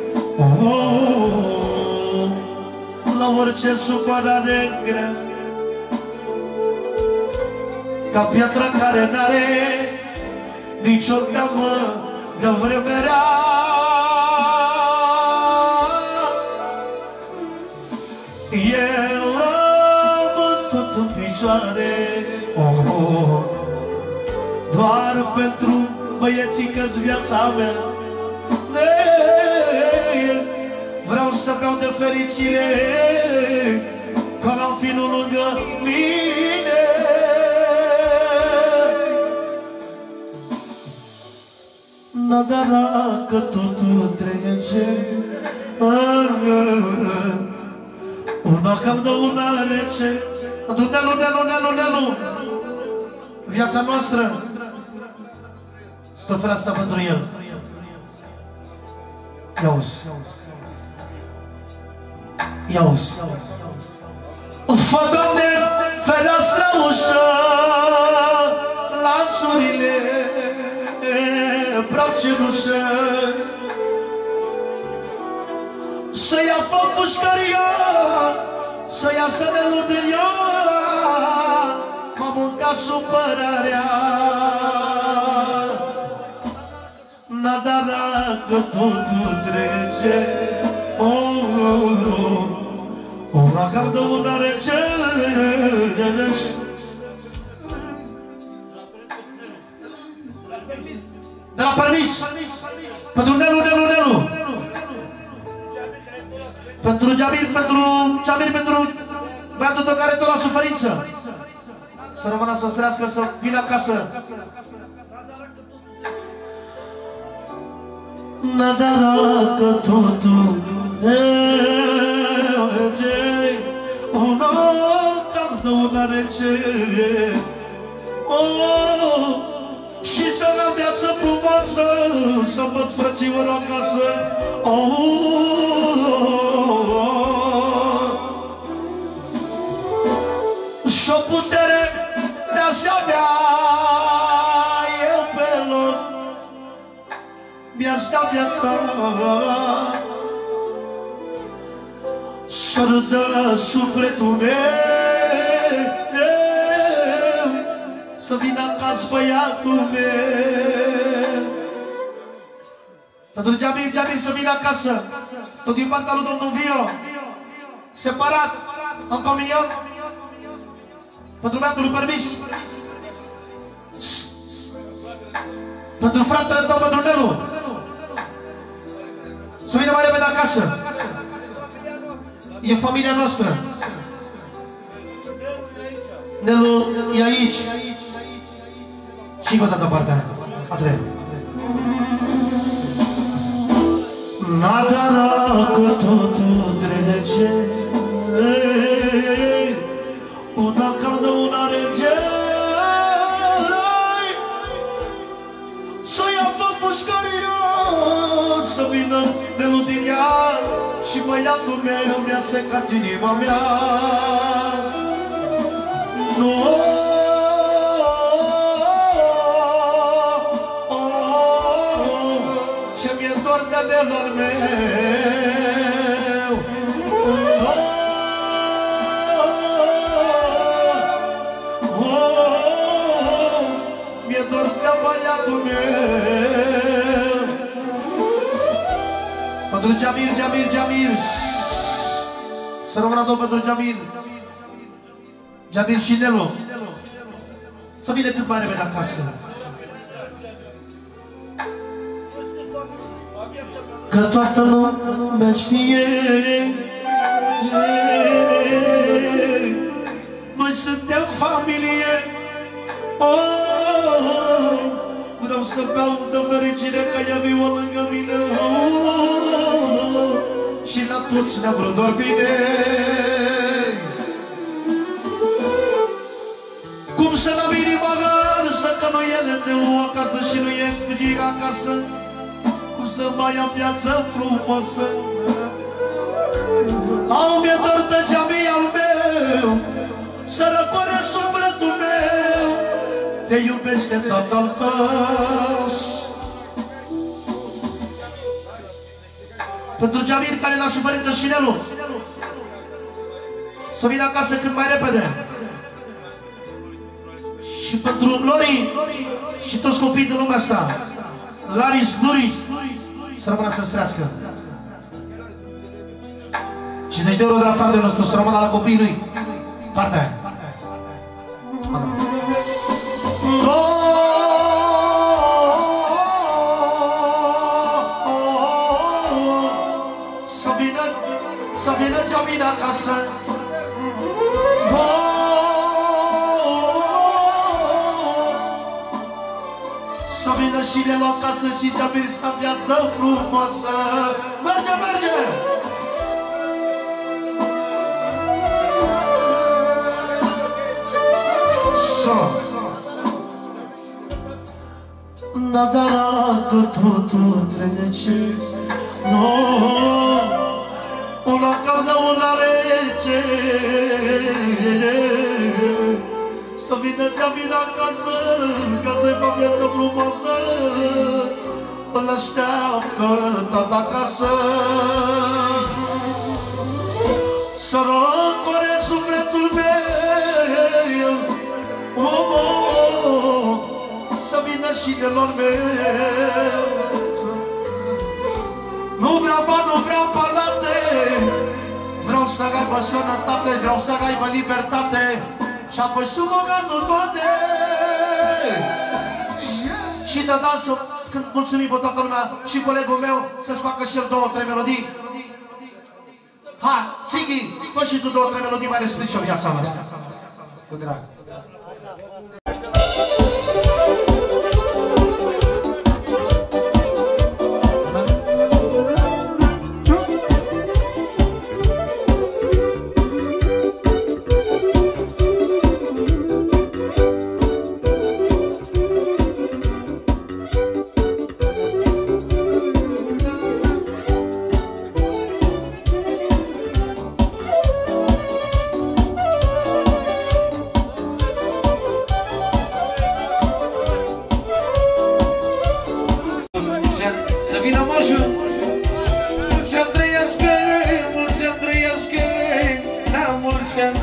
S5: oh, la orice supărare grea, ca piatra care n-are nici o teamă de vreme rea. Eu rămân tot în picioare, oh, oh, doar pentru băieții că-s viața mea. Vreau să beau de fericire, că l-am fi nu lângă mine. Nada dacă totul trece, una caldă, una rece. Nelu, Nelu, Nelu, Nelu, viața noastră, strofele asta pentru el. Ia-uzi, ia-uzi. Fă, Doamne, fereastra ușă, lanțurile praf cenușă, să ia foc pușcăria, să iasă Nelu din ea, m-a mâncat supărarea. Nada dacă totul trece, oh, oh, oh, una caldă, una rece. De la permis, pentru Nelu, Nelu, Nelu, pentru Jamir, pentru Jamir, pentru băiatul tău care tot la suferință, să rămână, să străiască, să vină acasă. Nadara că totul Uno caldă, una rece Și să am viață frumoasă Să văd frățior acasă Și-o putere de-aș avea eu pe loc Mi-aș da viața Să râdă sufletul meu Să vină acasă băiatul meu Pentru Jamil, Jamil să vină acasă Tot din partea lui domnul Vio Separat, în comunion Pentru băiatul lui Permis Pentru fratele tău, pentru Nelu Să vină mai repede acasă E familia noastră Nelu e aici Și încă o dată partea a treia Nadara că totul trece Una caldă, una rece Să ia foc mușcăria Să vină Nelu din ea Și băiatul meu mi-a secat inima mea Nu Ce mi-e dor de Nelul meu Mi-e dor de băiatul meu Pentru Jamil, Jamil, Jamil Să rămână două pentru Jamil Jamil și Nelu Să vină cât mai repede acasă Că toată lumea știe Noi suntem familie oh, Vreau să beau de fericire că ea viu lângă mine oh, Și la toți ne-a vrut doar bine Cum să n-am inima garsă Că nu e Nelu acasă și nu e Gigi acasă Cum să mai am viață frumoasă Au mi-e dor de Jamil al meu Să răcoare sufletul meu Te iubește tatăl tău Pentru Jamil care l-a suferință și Nelu Să vină acasă cât mai repede Și pentru Lori Și toți copiii din lumea asta Laris, Nuri Să rămână să strească cincizeci de euro de la fratele nostru Să rămână la copiii lui Partea aia Să vină Să vină Jamil acasă Să vină și Nelu acasă și Jamil să am viață frumoasă Merge, merge! Să Nadara că totul trece No Una caldă, una rece Să vină Jamil acasă Ca să-i fac viață frumoasă Îl așteaptă tata acasă Să răcoare sufletul meu oh, oh, Să vină și Nelul meu Nu vreau bani, nu vreau palate Vreau să aibă sănătate Vreau să aibă libertate Și apoi să mă gândul toate Și de dansă Când mulțumim pe toată lumea Și colegul meu să-și facă și el două, trei melodii Hai, Țighi, fă și tu două, trei melodii mai respect și o viața mea Cu drag
S1: moșul. Mulți ani trăiască, mulți ani trăiască, la mulți ani.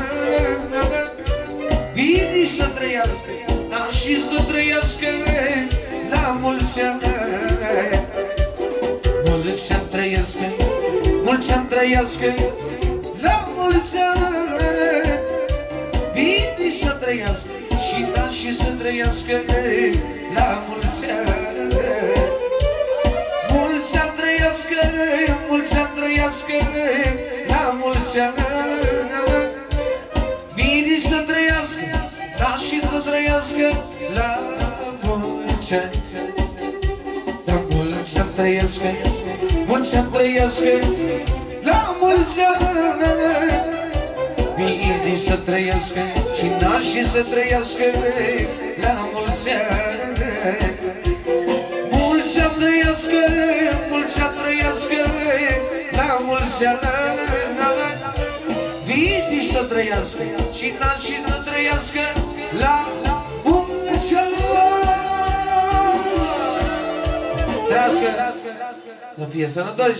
S1: Vini să trăiască, da și să trăiască, la mulți ani. Mulți ani trăiască, mulți ani trăiască, la mulți ani. Vini să trăiască și da și să trăiască, la mulți ani. Mulți ani trăiască, mulți ani trăiască, la mulți ani. Vini să trăiască, da și să trăiască, la mulți ani. Da, mulți ani trăiască, mulți ani trăiască, la mulți ani. Vini să trăiască și da și să trăiască, la mulți ani. Mulți ani trăiască, mulți ani trăiască, la mulți ani. Vini să trăiască și da și să trăiască, la mulți ani. Trăiască, să fie sănătoși.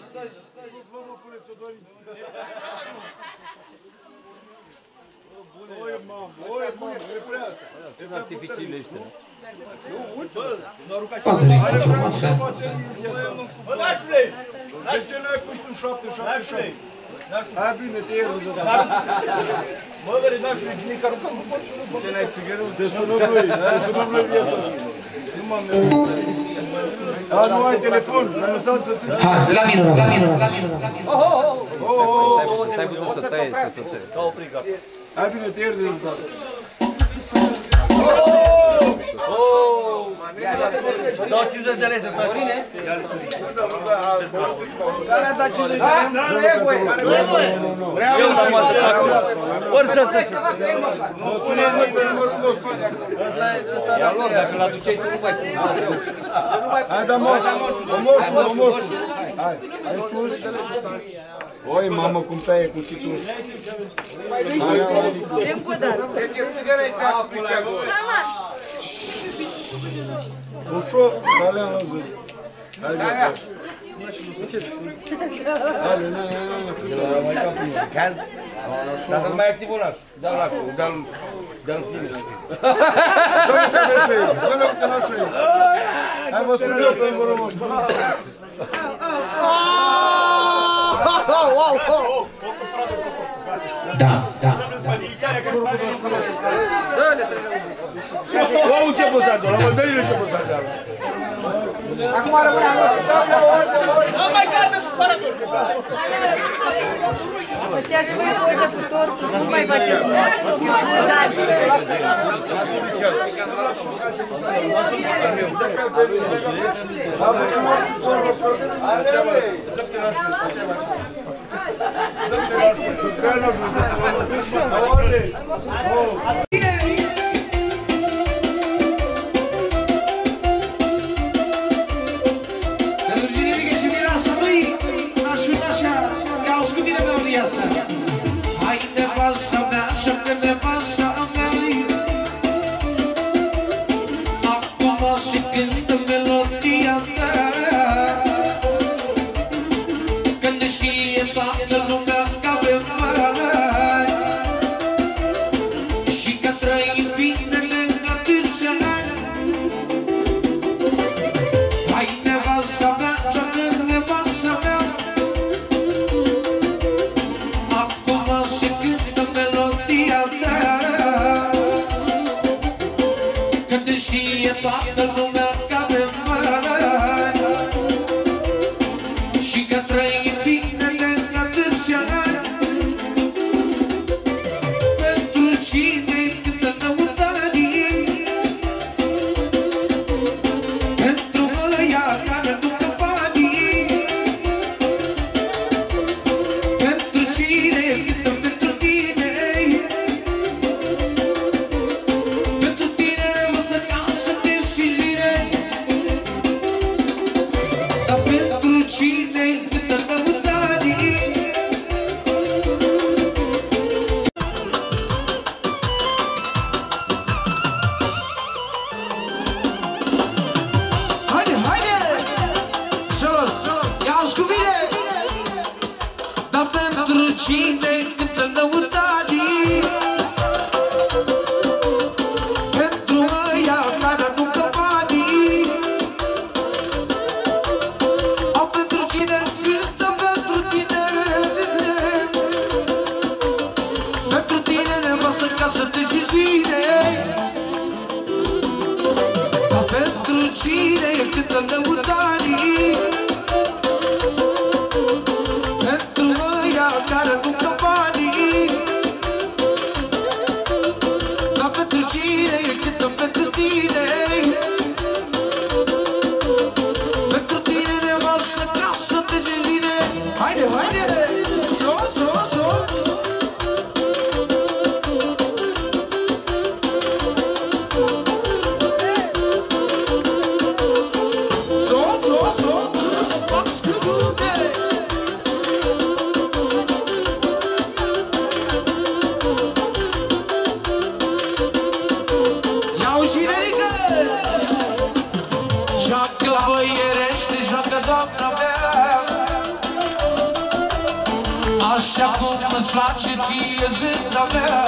S1: O dorință frumoasă.
S7: Bă, Nașule! De ce n-ai pus tu șapte, șapte, șapte? Hai bine, te ieri de data.
S2: Mă, vede, Nașule, cine că aruncăm cu porci, nu pot.
S7: Ce n-ai țigărul? Te sunăm noi, te sunăm noi viața. Nu m-am mers. A, nu ai telefon, mi-am lăsat să țin.
S1: Hai, la minună, la minună, la minună.
S7: Oh, oh, oh.
S6: Stai puțin să tăiezi, să tăiezi.
S2: S-a oprit, gata.
S7: Hai bine, te ieri de data.
S2: Dau cincizeci de lei să faci.
S3: Care-a dat cincizeci de lei? Nu e voie.
S2: Eu n-am atât acum. Orice să se...
S7: O sunăm noi pe numărul nostru.
S6: Ia lor, dacă l-aduceai tu, nu mai
S7: Hai, da moșu, da moșu, da moșu. Hai, hai sus. Oi, mamă, cum taie cuțitul.
S4: Ce-mi cudat?
S3: Zece țigări-ai dat cu priceagul.
S7: Ușor, ale am văzut. Hai, viața. Ale, na, na, na.
S2: Dacă nu mai e activ oraș, dă-l lașul, dă-l fine.
S7: Dă-l pe nașei, dă-l pe nașei. Hai, vă sun eu pe numărul vostru.
S1: Da, da, da.
S2: Ia un ce poți să la mă, dă-i ce poți să
S3: Acum rămâne a noastră.
S2: Nu mai gata cu paratul!
S4: Făcea și mai poză cu torțul, nu mai faceți
S1: Hai nevasta mea, șapte nevasta mea. Acum se cântă melodia ta, când știe toată lumea că avem bani și că trăim bine lângă târșa. Hai nevasta mea, șapte nevasta mea. Știe toată lumea că avem bani și că trăim bine lângă târșa. Haide, haide! So, so, so! So, so, so! Iau și Nerică! Joacă băierește, joacă doamna mea, așa cum îți place ție zâna mea,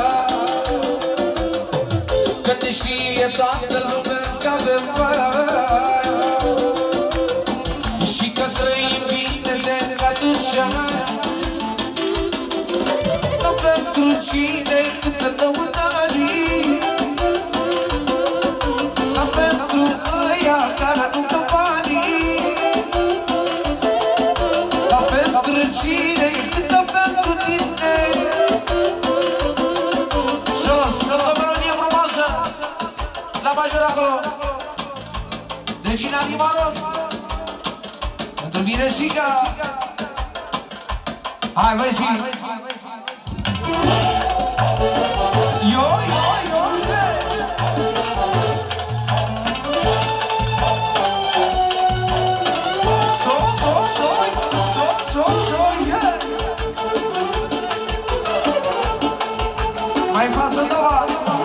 S1: că te știe toată lumea că avem bani și că trăim bine de atunci. Dar pentru cine câte lăutării, dar pentru ăia care nu dă banii, dar pentru cine câte pentru tine. Jos, tot o melodie frumoasă la major acolo. Regina Animală, pentru mine Sica. Hai, băi, Sica. Yo, yo, yo, so, so, so, so, so, so, yeah. Mai față doua.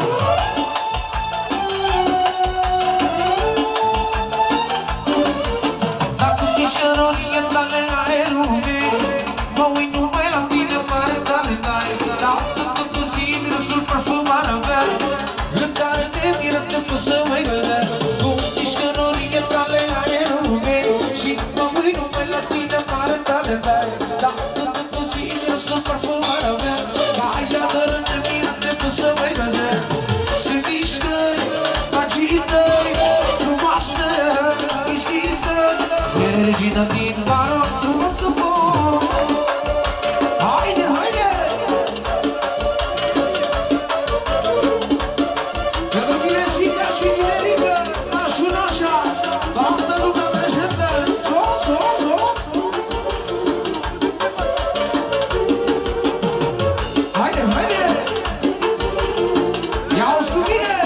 S1: Dacă mișcărorile tale aerul meu, mă uit numai la tine, mare tare, tare. Dar tot simțul parfumarea mea, în care te miră te pot să mă vedea. Cu mișcărorile tale aerul meu, și mă uit numai la tine, mare tare, tare. Dar tot simțul parfumarea mea, aia doar te miră te pot să mă vedea. Se mișcă pagii tăi, frumoasă, ispită, e regina din vară, frumoasă bună. Haide, haide! Pentru mine Sica și Nerică, nașul așa, toată lumea prezentă, so, so, so. Haide, haide! Ia-o-ți cu mine!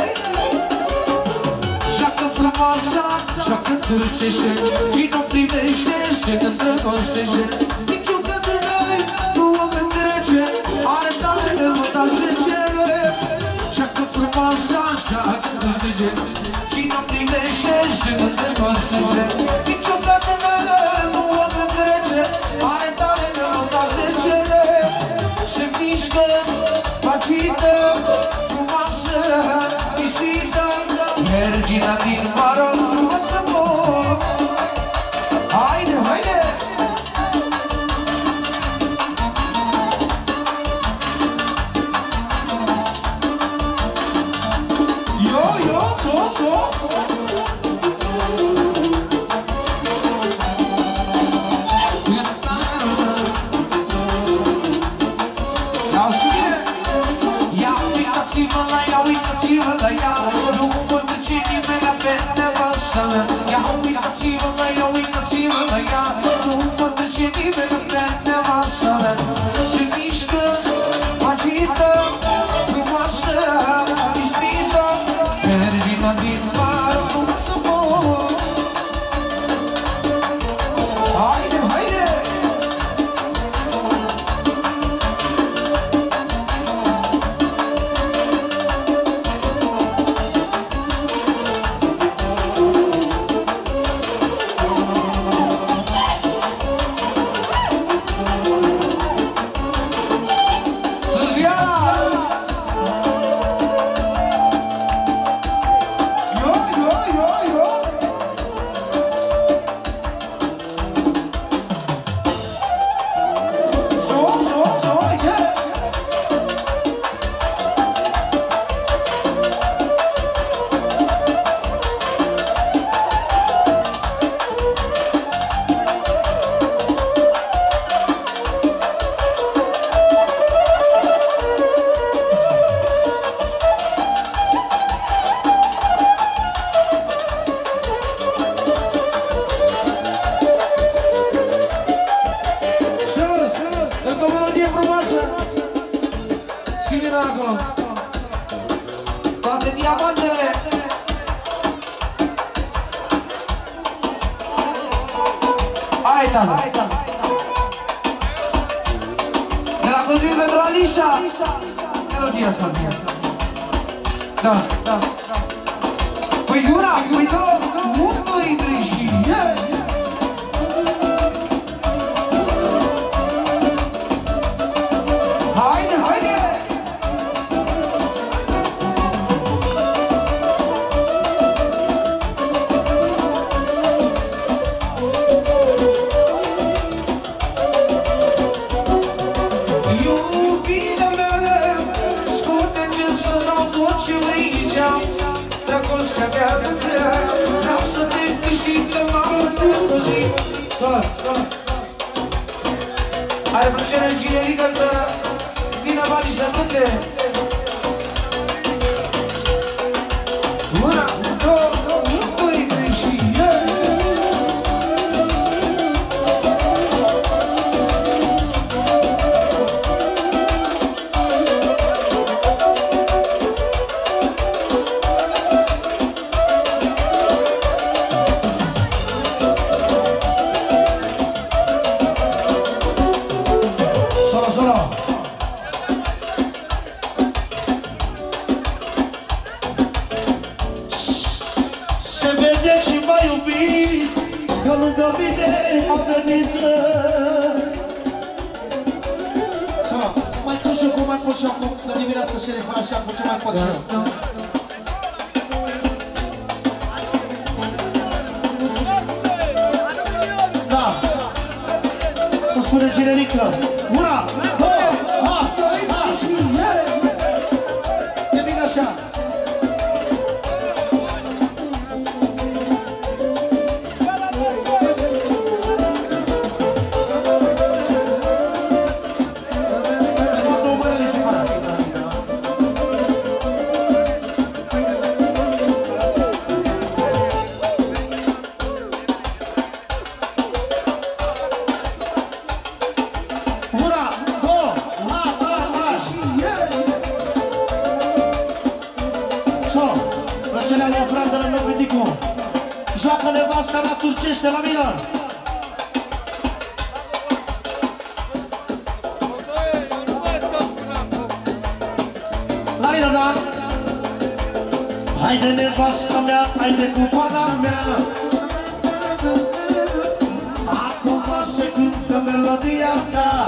S1: Joacă frumoasa, joacă târcește, și nu privește, se te îndrăgostește. Niciun de noi nu o întrece, are tale de măta strâncele. Joacă frumoasa, joacă târcește, și nu privește, se te îndrăgostește. Niciun de noi nu o întrece, are tale de măta strâncele. Se mișcă, pacită, frumoasă, ispită, e regina din vară, frumoasă bună. Haide, haide! Yo, yo, so, so! Ia-o-ți cu mine! Ia uitați-vă la ea, uitați-vă la ea, nu mă duce nimeni la pe nevastă mea. Ia uitați-vă la ea, uitați-vă la ea, nu mă duce nimeni la pe nevastă mea. Se mișcă, agită, frumoasă, ispită, e regina din vară, frumoasă bună. Haide, haide! Hai, tata. De la Cosmin pentru Alisa. Melodia asta. Da, da. Păi una, păi două, unu, doi, trei și... Haide, haide! Iubirea mea, spune ce să-ți dau tot ce vrei și-am dragostea mea de grea. Vreau să te câștig de mamă de zi. Sola, sola. Are plăcere generică să vină banii să cânte. Una, două, unu, doi, trei și
S5: și acum, la dimineață se refera și acum, ce mai pot și eu? Da! Îmi spune generică. Una, două, ha, ha! E bine așa! Joacă nevasta mea turcește la mine! La mine, da? Haide nevasta mea, haide cu pana mea. Acum se cântă melodia ta.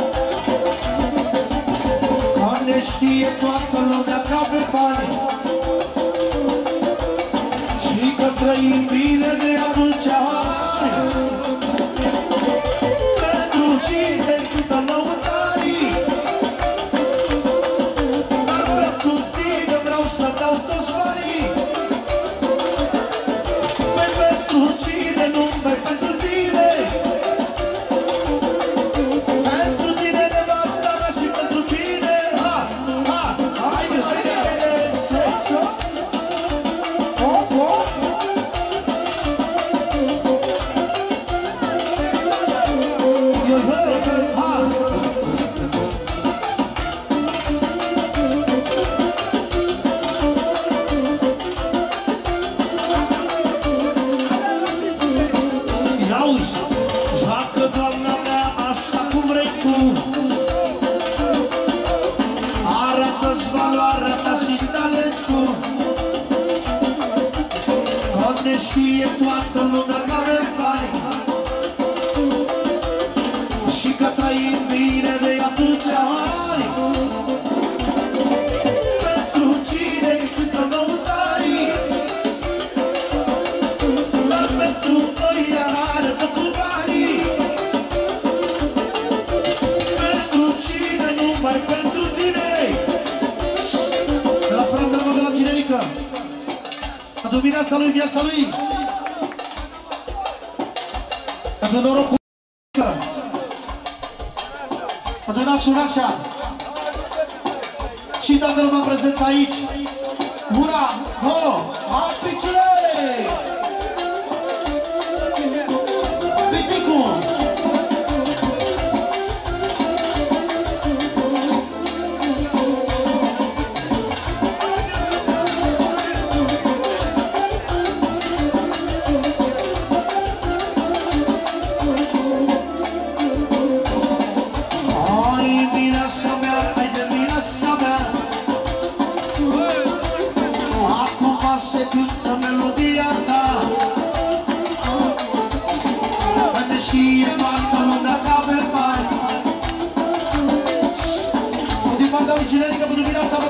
S5: Că ne știe toată lumea ca pe bani. Trăim bine de atâția ani. Pentru cine câtă lăutarii. Dar pentru tine vreau să dau toți banii. Mai pentru cine, numai pentru tine. Pentru tine nevasta mea și pentru tine. Ha, ha, haide, haide, haide, să-ți-o. Oh, oh. Știe toată lumea că avem bani și că trăim bine de atâția ani. Pentru cine câtă lăutarii. Dar pentru noi are totul banii. Pentru cine, numai pentru tine. De la fără de la generică. Pentru viața lui, viața lui. Pentru norocul. Pentru nașul așa. Și toată lumea prezent aici. Una, două, hai picile! Piticu!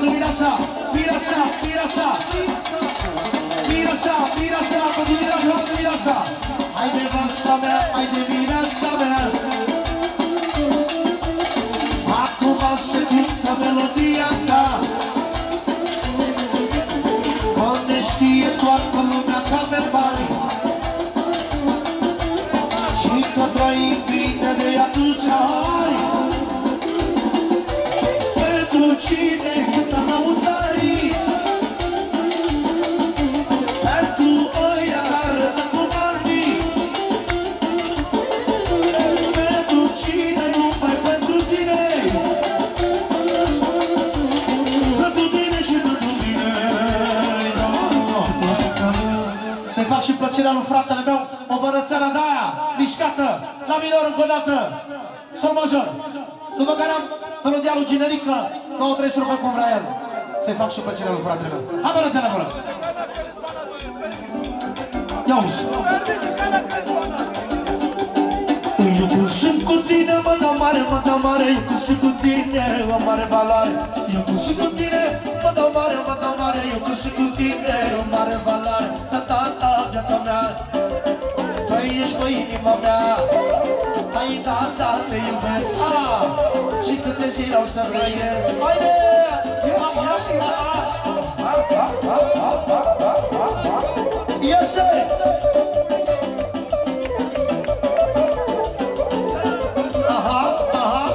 S5: pentru Mirasa, Mirasa, Mirasa. Mirasa, Mirasa, pentru Mirasa, pentru Mirasa. Hai de vasta mea, hai de Mirasa mea. Acum se cântă melodia ta. Doamne știe toată lumea că avem bani și tot trăim bine de atâția ani. Pentru cine cântă lăutarii, pentru ăia care dă cu banii, pentru cine numai pentru tine, pentru tine și pentru mine. Să-i fac și plăcerea lui fratele meu, o bărățeană de aia, mișcată, la minor încă o dată, sol major. După care am melodia lui Generică, nouă trei sute cum vrea el. Să-i fac și plăcerea lui fratele meu. Hai bărățeană acolo! Ia uzi! Eu când sunt cu tine, mă dă mare, mă dă mare. Eu când sunt cu tine, o mare valoare. Eu când sunt cu tine, mă dă mare, mă dă mare. Eu când sunt cu tine, o mare valoare. Ta, ta, ta, viața mea, tu ești pe inima mea. Hai, da, da, te iubesc. Ah, și câte zile o să trăiesc. Haide! Iese! Aha, aha.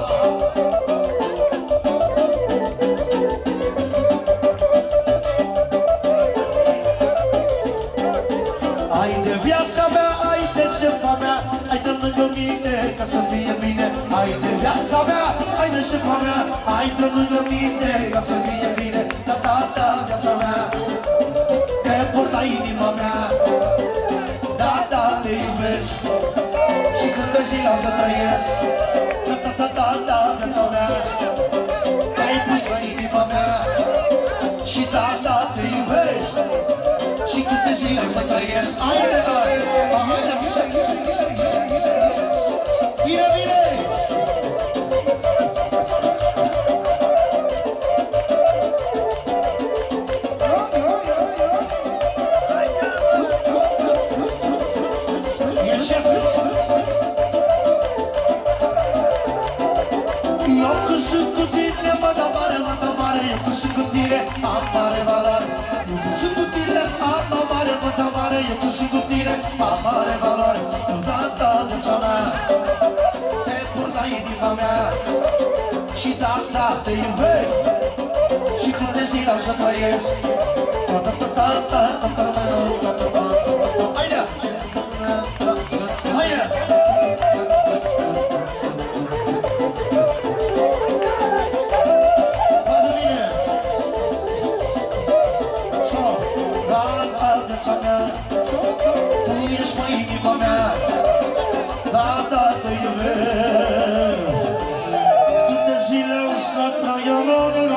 S5: Hai de viața mea, hai de șefa mea, hai de lângă mine ca să fie bine. Hai de viața mea, hai de șefa mea, hai de lângă mine ca să fie bine. Da, da, da, viața mea, te port la inima mea. Da, da, te iubesc și când de zile o să trăiesc. Da, da, da, da, da, viața mea, te-ai pus la inima mea. Și da, da, te iubesc și câte zile o să trăiesc. Haide, haide, haide, bine, bine! E șeful! Eu când sunt cu tine, mă dă mare, mă dă mare. Eu când sunt cu tine, am mare valoare. Eu când sunt cu tine, am mare, mă dă mare. Eu când sunt cu tine, am mare valoare. Eu da, da, viața mea, te port la inima mea. Și da, da, te iubesc și câte zile o să trăiesc. Haide! Haide! Pentru mine! Sau, da, da, viața mea, tu ești pe inima mea. Da, da, te iubesc. Câte zile o să trăiesc.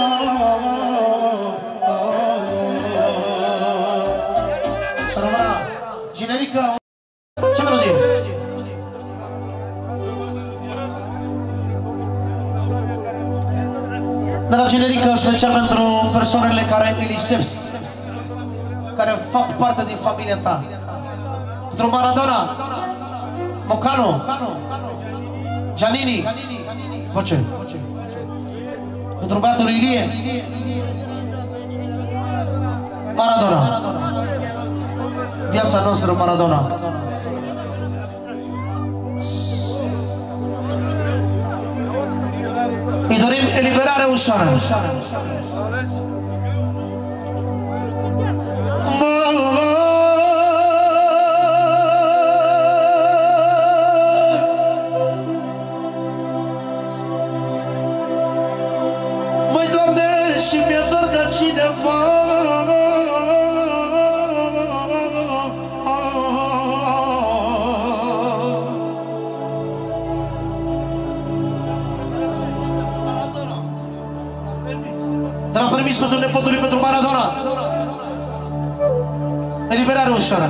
S5: Să rămână Generică. Ce melodie? De la Generică special pentru persoanele care îi lipsesc, care fac parte din familia ta. Pentru Maradona, Mocano, Giannini, voce. Pentru băiatul Ilie, Maradona. Viața noastră, Maradona. Îi dorim eliberare ușoară. Măi, Doamne, și mi-e dor de cineva. Dar am permis pentru nepotului, pentru Maradona. Eliberare ușoară.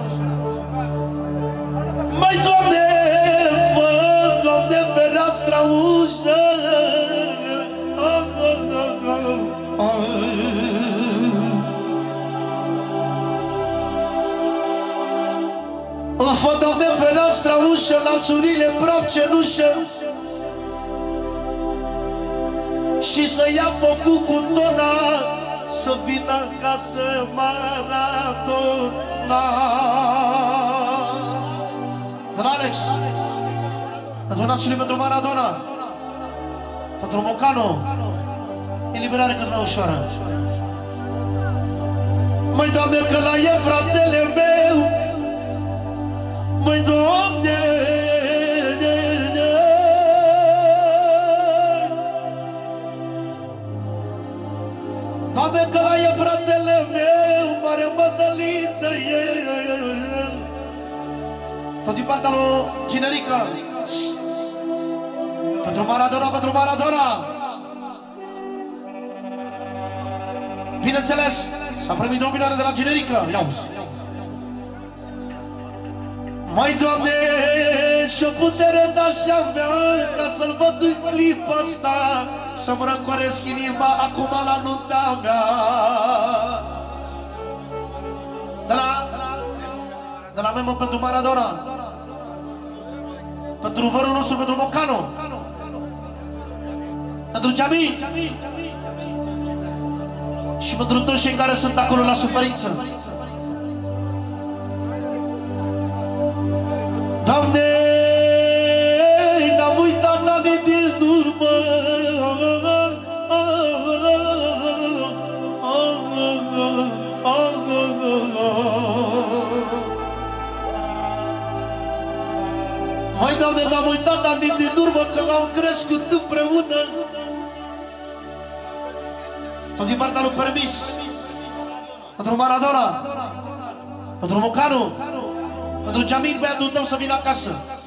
S5: Mai, Doamne, fă, Doamne, fereastra ușă. lanțurile praf cenușă și să ia focul cu tona, să vină acasă Maradona. Dar Alex, pentru națiunii pentru Maradona, pentru Mocanu, eliberare cât mai ușoară. Măi, Doamne, că la e fratele meu, măi, Doamne, Doamne, că la e fratele meu, mare Mădălin de el. Tot din partea lui Cinerica, pentru Maradona, pentru Maradona. Bineînțeles, s-a primit dominare de la Cinerica. Ia-uzi. Mai, Doamne, și-o putere de-așa mea, ca să-l văd în clipa asta, să-mi răcoresc inima acum la nunta mea. De la, de la memă pentru Maradona, pentru vărul nostru, pentru Mocanu, pentru Jamil și pentru toți cei care sunt acolo la suferință. Doamne, n-am uitat anii din urmă, mai, Doamne, n-am uitat anii din urmă, că am crescut împreună. Tot din partea lui Permis, pentru Maradona, pentru Mocanu, pentru Jamil, băiatul tău să vină acasă.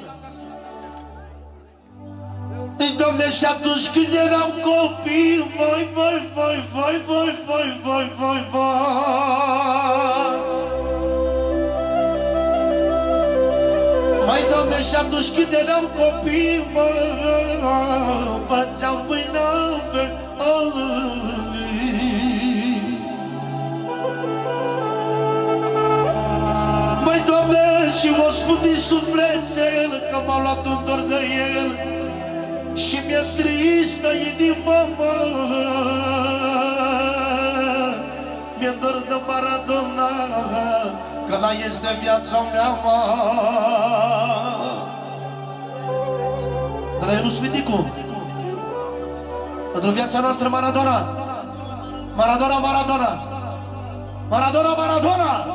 S5: Doamne, și atunci când eram copii, voi, voi, voi, voi, voi, voi, voi, voi, voi. Mai, Doamne, și atunci când eram copii, mă, bățeam pâinea felii. Mai, Doamne, și mă spun din sufletel că m-a luat un dor de el și mi-e tristă inima, mă. Mi-e dor de Maradona, că la este viața mea, mă. Dar Ionus Miticu, pentru viața noastră, Maradona, Maradona, Maradona, Maradona, Maradona.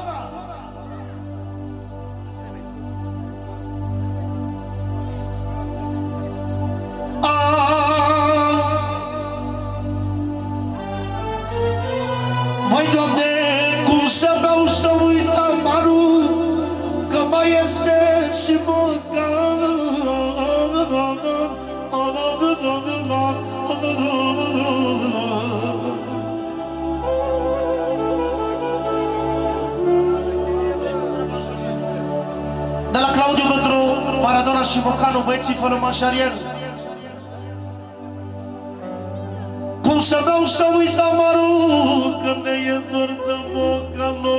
S5: Măi, Doamne, cum să beau să uit amarul, că mai este și Mocanu. De la Claudiu pentru Maradona și Mocanu, băieții fără manșarier. Cum să beau să uit amarul, că ne e dor de Mocanu.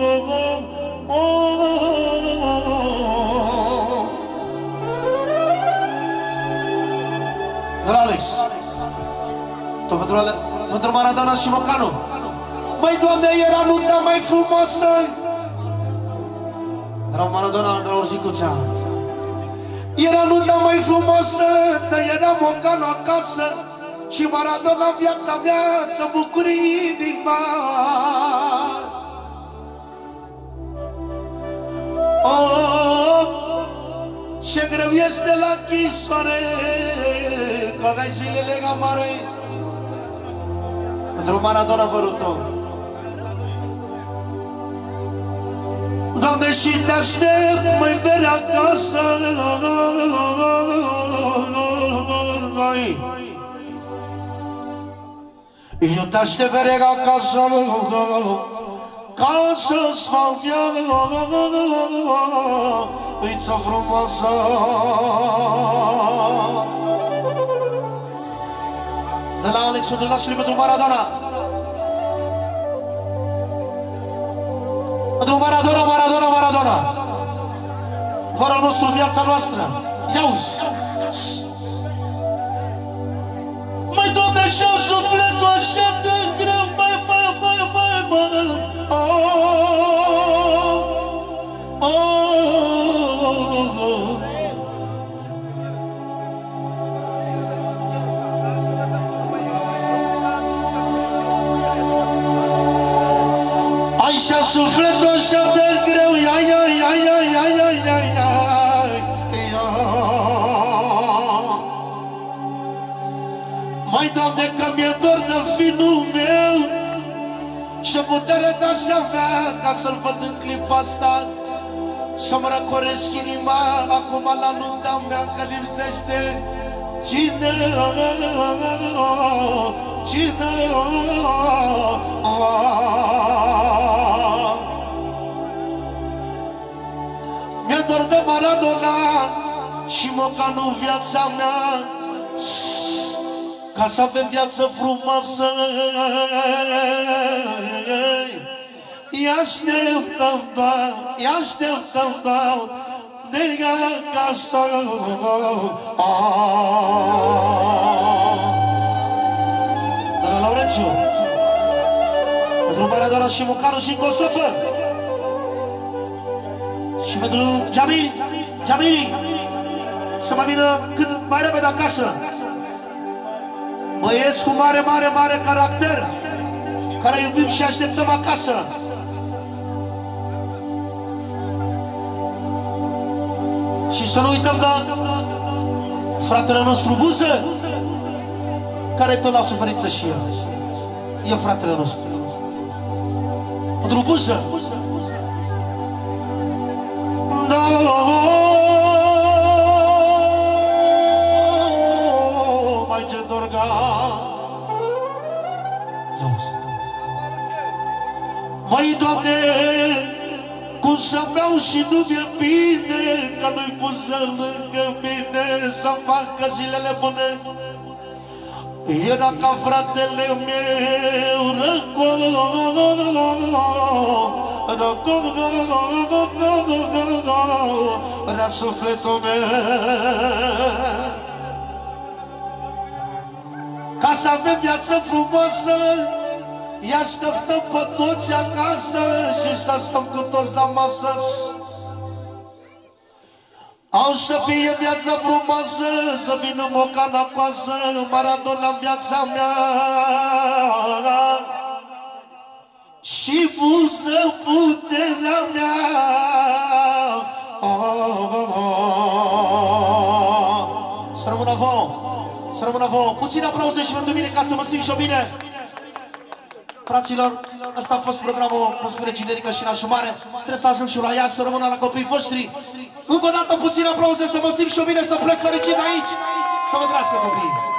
S5: De la Alex, tot pentru, Ale... pentru Maradona și Mocanu. Măi, Doamne, era nunta mai frumoasă. De la Maradona, de la Orzicucea. Era nunta mai frumoasă, dar era Mocanu acasă și Maradona în viața mea să bucuri inima. Oh, ce greu este la închisoare, că ai zilele amare. Pentru Maradona vărul tău. Doamne, și te aștept, măi, veri acasă. Eu te aștept veri acasă, ca să-ți fac viața frumoasă. De la Alex Fătâlnașului pentru Maradona. Pentru Maradona, Maradona, Maradona. Fără nostru, viața noastră. Ia-uzi! Măi, Doamne, și-au sufletul așa de greu, măi, măi, măi, măi, măi, oh, oh, oh. Ai și-a sufletul așa de greu, ia, ia, ia, ia, ia, ia, ia, ia. Mai, Doamne, că mi-e dor de finul meu și putere de-așa mea ca să-l văd în clipa asta, să-mi răcoresc inima acum la nunta mea, că lipsește cine, cine. Mi-e dor de Maradona și Mocanu în viața mea, ca să avem viață frumoasă. Îi așteptăm, da, îi așteptăm, da, nega acasă. Doamna Laurențiu, pentru Maradona și Mocanu și încă o strofă. Și pentru Jamiri, Jamiri, să mai vină cât mai repede acasă. Băieți cu mare, mare, mare caracter, care iubim și așteptăm acasă. Și să nu uităm de fratele nostru Buză, care tot la suferință și el. E fratele nostru. Pentru Buză. Da. Măi, Doamne, cum să beau și nu mi-e bine, că nu-i pusă lângă mine să facă zilele bune. Era ca fratele meu răcol, era sufletul meu. Ca să avem viață frumoasă, îi așteptăm pe toți acasă și să stăm cu toți la masă. Au să fie viața frumoasă, să vină Mocana coasă, Maradona în viața mea și Buză puterea mea. Oh, oh, oh. Să rămână vouă, să rămână vouă. Puțin aplauze și pentru mine ca să mă simt și-o bine. Fraților, ăsta a fost programul Consfure Generică și Nașumare. Trebuie să ajung și la ea, să rămână la copiii voștri. Încă o dată puțin aplauze să mă simt și-o bine, să plec fericit de aici. Să vă trăiască copiii.